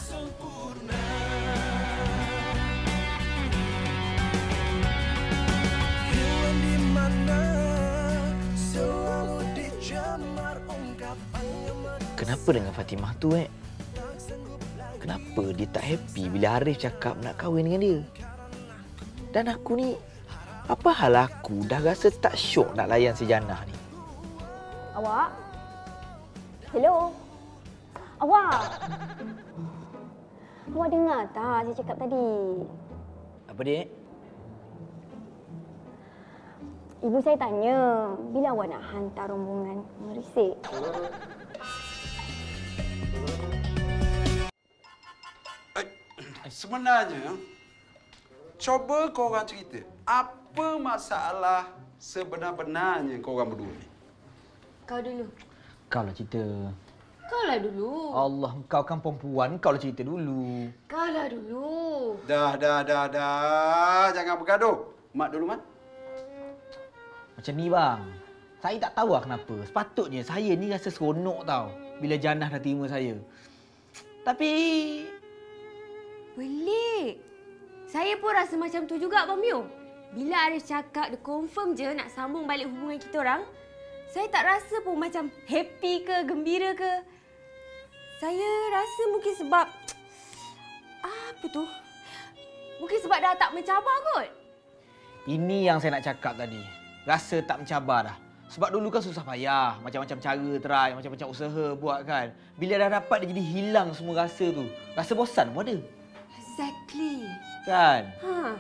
S11: Hilang di mana? Selalu dicemar ungkapan yang
S1: Kenapa dengan Fatimah tu, eh? Kenapa dia tak happy bila Arif cakap nak kahwin dengan dia? Dan aku ni, apa hal aku dah rasa tak syok nak layan si Jannah ni?
S8: Awak? Hello? Awak? Awak dengar tak saya cakap tadi?
S13: Apa dia?
S8: Ibu saya tanya, bila awak nak hantar rombongan merisik?
S7: Sebenarnya, cuba kau orang cerita. Apa masalah sebenar-benarnya kau orang berdua ni?
S3: Kau dulu.
S13: Kau lah cerita.
S3: Kau lah dulu.
S2: Allah, kau kan perempuan, kau lah cerita dulu.
S3: Kau lah dulu.
S7: Dah, dah, dah, dah. Jangan bergaduh. Mak dulu, Mat.
S2: Macam ni bang. Saya tak tahu lah kenapa. Sepatutnya saya ni rasa seronok tau bila Jannah dah terima saya. Tapi...
S3: Pelik. Saya pun rasa macam tu juga, Abang Mio. Bila Arif cakap dia confirm je nak sambung balik hubungan kita orang, saya tak rasa pun macam happy ke, gembira ke. Saya rasa mungkin sebab... Apa tu? Mungkin sebab dah tak mencabar kot.
S2: Ini yang saya nak cakap tadi. Rasa tak mencabar dah. Sebab dulu kan susah payah. Macam-macam cara try, macam-macam usaha buat kan. Bila dah dapat dia jadi hilang semua rasa tu. Rasa bosan pun ada.
S3: Exactly.
S2: Kan?
S3: Ha.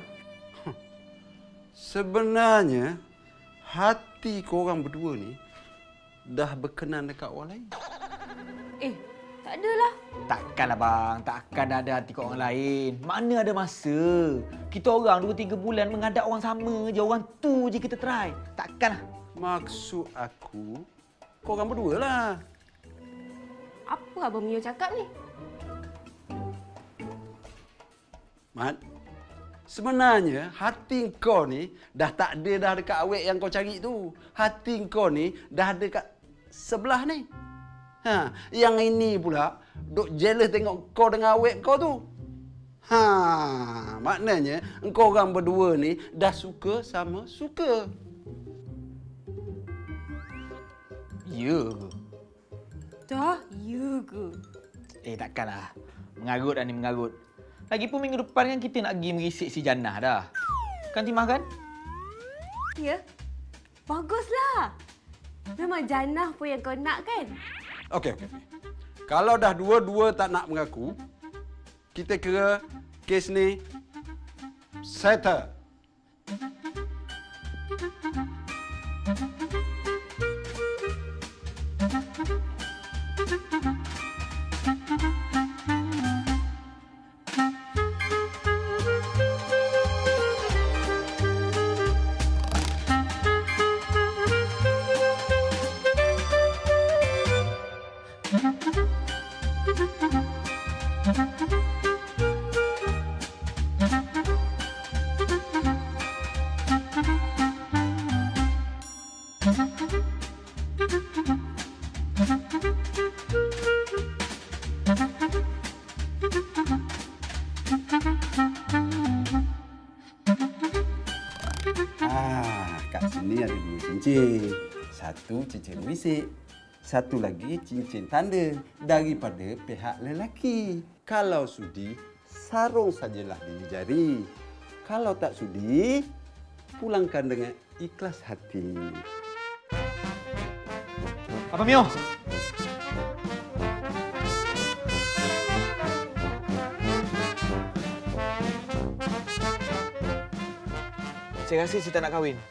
S7: Sebenarnya, hati korang berdua ni dah berkenan dekat orang lain.
S3: Eh, tak adalah.
S2: Takkanlah bang, takkan ada hati kat orang lain. Mana ada masa. Kita orang dua tiga bulan menghadap orang sama je. Orang tu je kita try. Takkanlah.
S7: Maksud aku, korang berdua lah.
S3: Apa Abang Mio cakap ni?
S7: Mat, sebenarnya hati kau ni dah tak ada dah dekat awek yang kau cari tu. Hati kau ni dah ada kat sebelah ni. Ha, yang ini pula duk jealous tengok kau dengan awek kau tu. Ha, maknanya engkau orang berdua ni dah suka sama suka.
S2: Ya ke?
S3: Dah, ya ke?
S2: Eh, takkanlah. Mengarut dah ni, mengarut. Lagipun minggu depan kan kita nak pergi merisik si Jannah dah. Kan Timah kan?
S3: Ya. Baguslah. Memang Jannah pun yang kau nak kan?
S7: Okey, okey. Kalau dah dua-dua tak nak mengaku, kita kira kes ni settle. Ah, kat sini ada dua cincin. Satu cincin wisik, satu lagi cincin tanda daripada pihak lelaki. Kalau sudi, sarung sajalah di jari. Kalau tak sudi, pulangkan dengan ikhlas hati.
S2: Abang Mio. Saya rasa saya tak nak kahwin.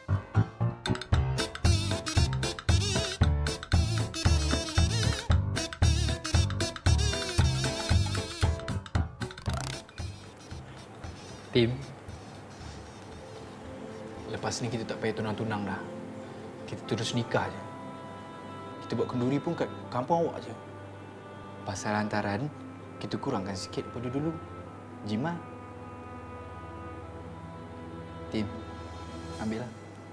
S9: Tim, lepas ni kita tak payah tunang-tunang dah. Kita terus nikah je. Kita buat kenduri pun kat kampung awak je. Pasal hantaran, kita kurangkan sikit daripada dulu. Jimat. Tim, ambillah.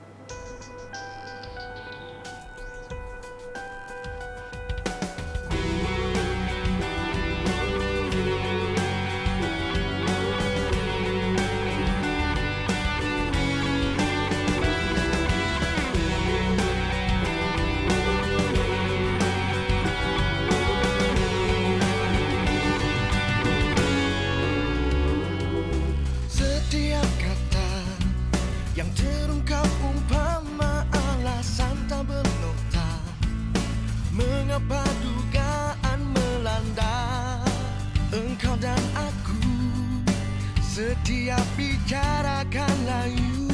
S11: Setiap kata yang terungkap umpama alasan tak bernota. Mengapa dugaan melanda engkau dan aku? Setiap bicarakan layu.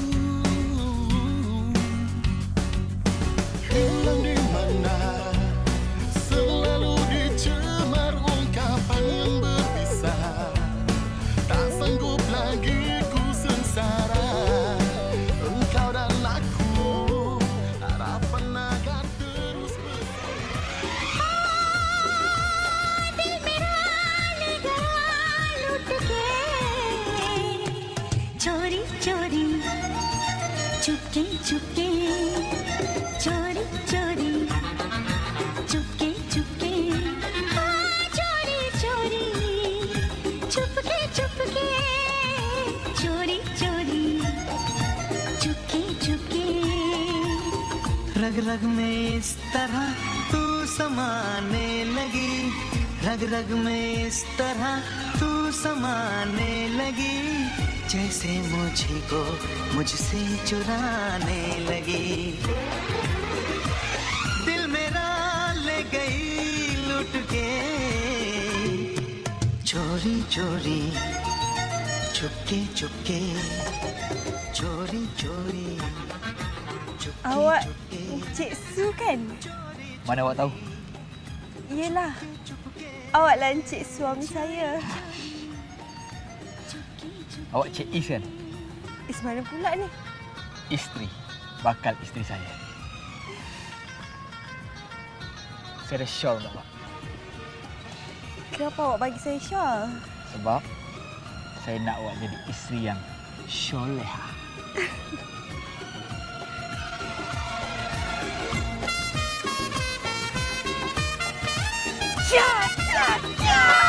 S11: Hilang di mana? Selalu dicemar ungkapan yang berbisa. Tak sanggup lagi ku sengsara. Engkau dan aku harapan agar terus bersama. चुपके चोरी चोरी चुपके चुपके हाँ चोरी चोरी चुपके चुपके चोरी चोरी चुपके चुपके रग रग में इस तरह तू समाने लगी रग रग में इस तरह तू समाने लगी जैसे मुझे को मुझसे चुराने लगी दिल मेरा ले गई लुट के चोरी चोरी चुपके चुपके चोरी चोरी
S6: Awak Encik Su kan?
S13: Mana awak tahu?
S6: Yelah. Awaklah Encik suami saya.
S13: Awak Cik Is kan?
S6: Is mana pula ni?
S13: Isteri. Bakal isteri saya. Saya ada shawl untuk awak.
S6: Kenapa awak bagi saya shawl?
S13: Sebab saya nak awak jadi isteri yang solehah.
S11: Cha cha cha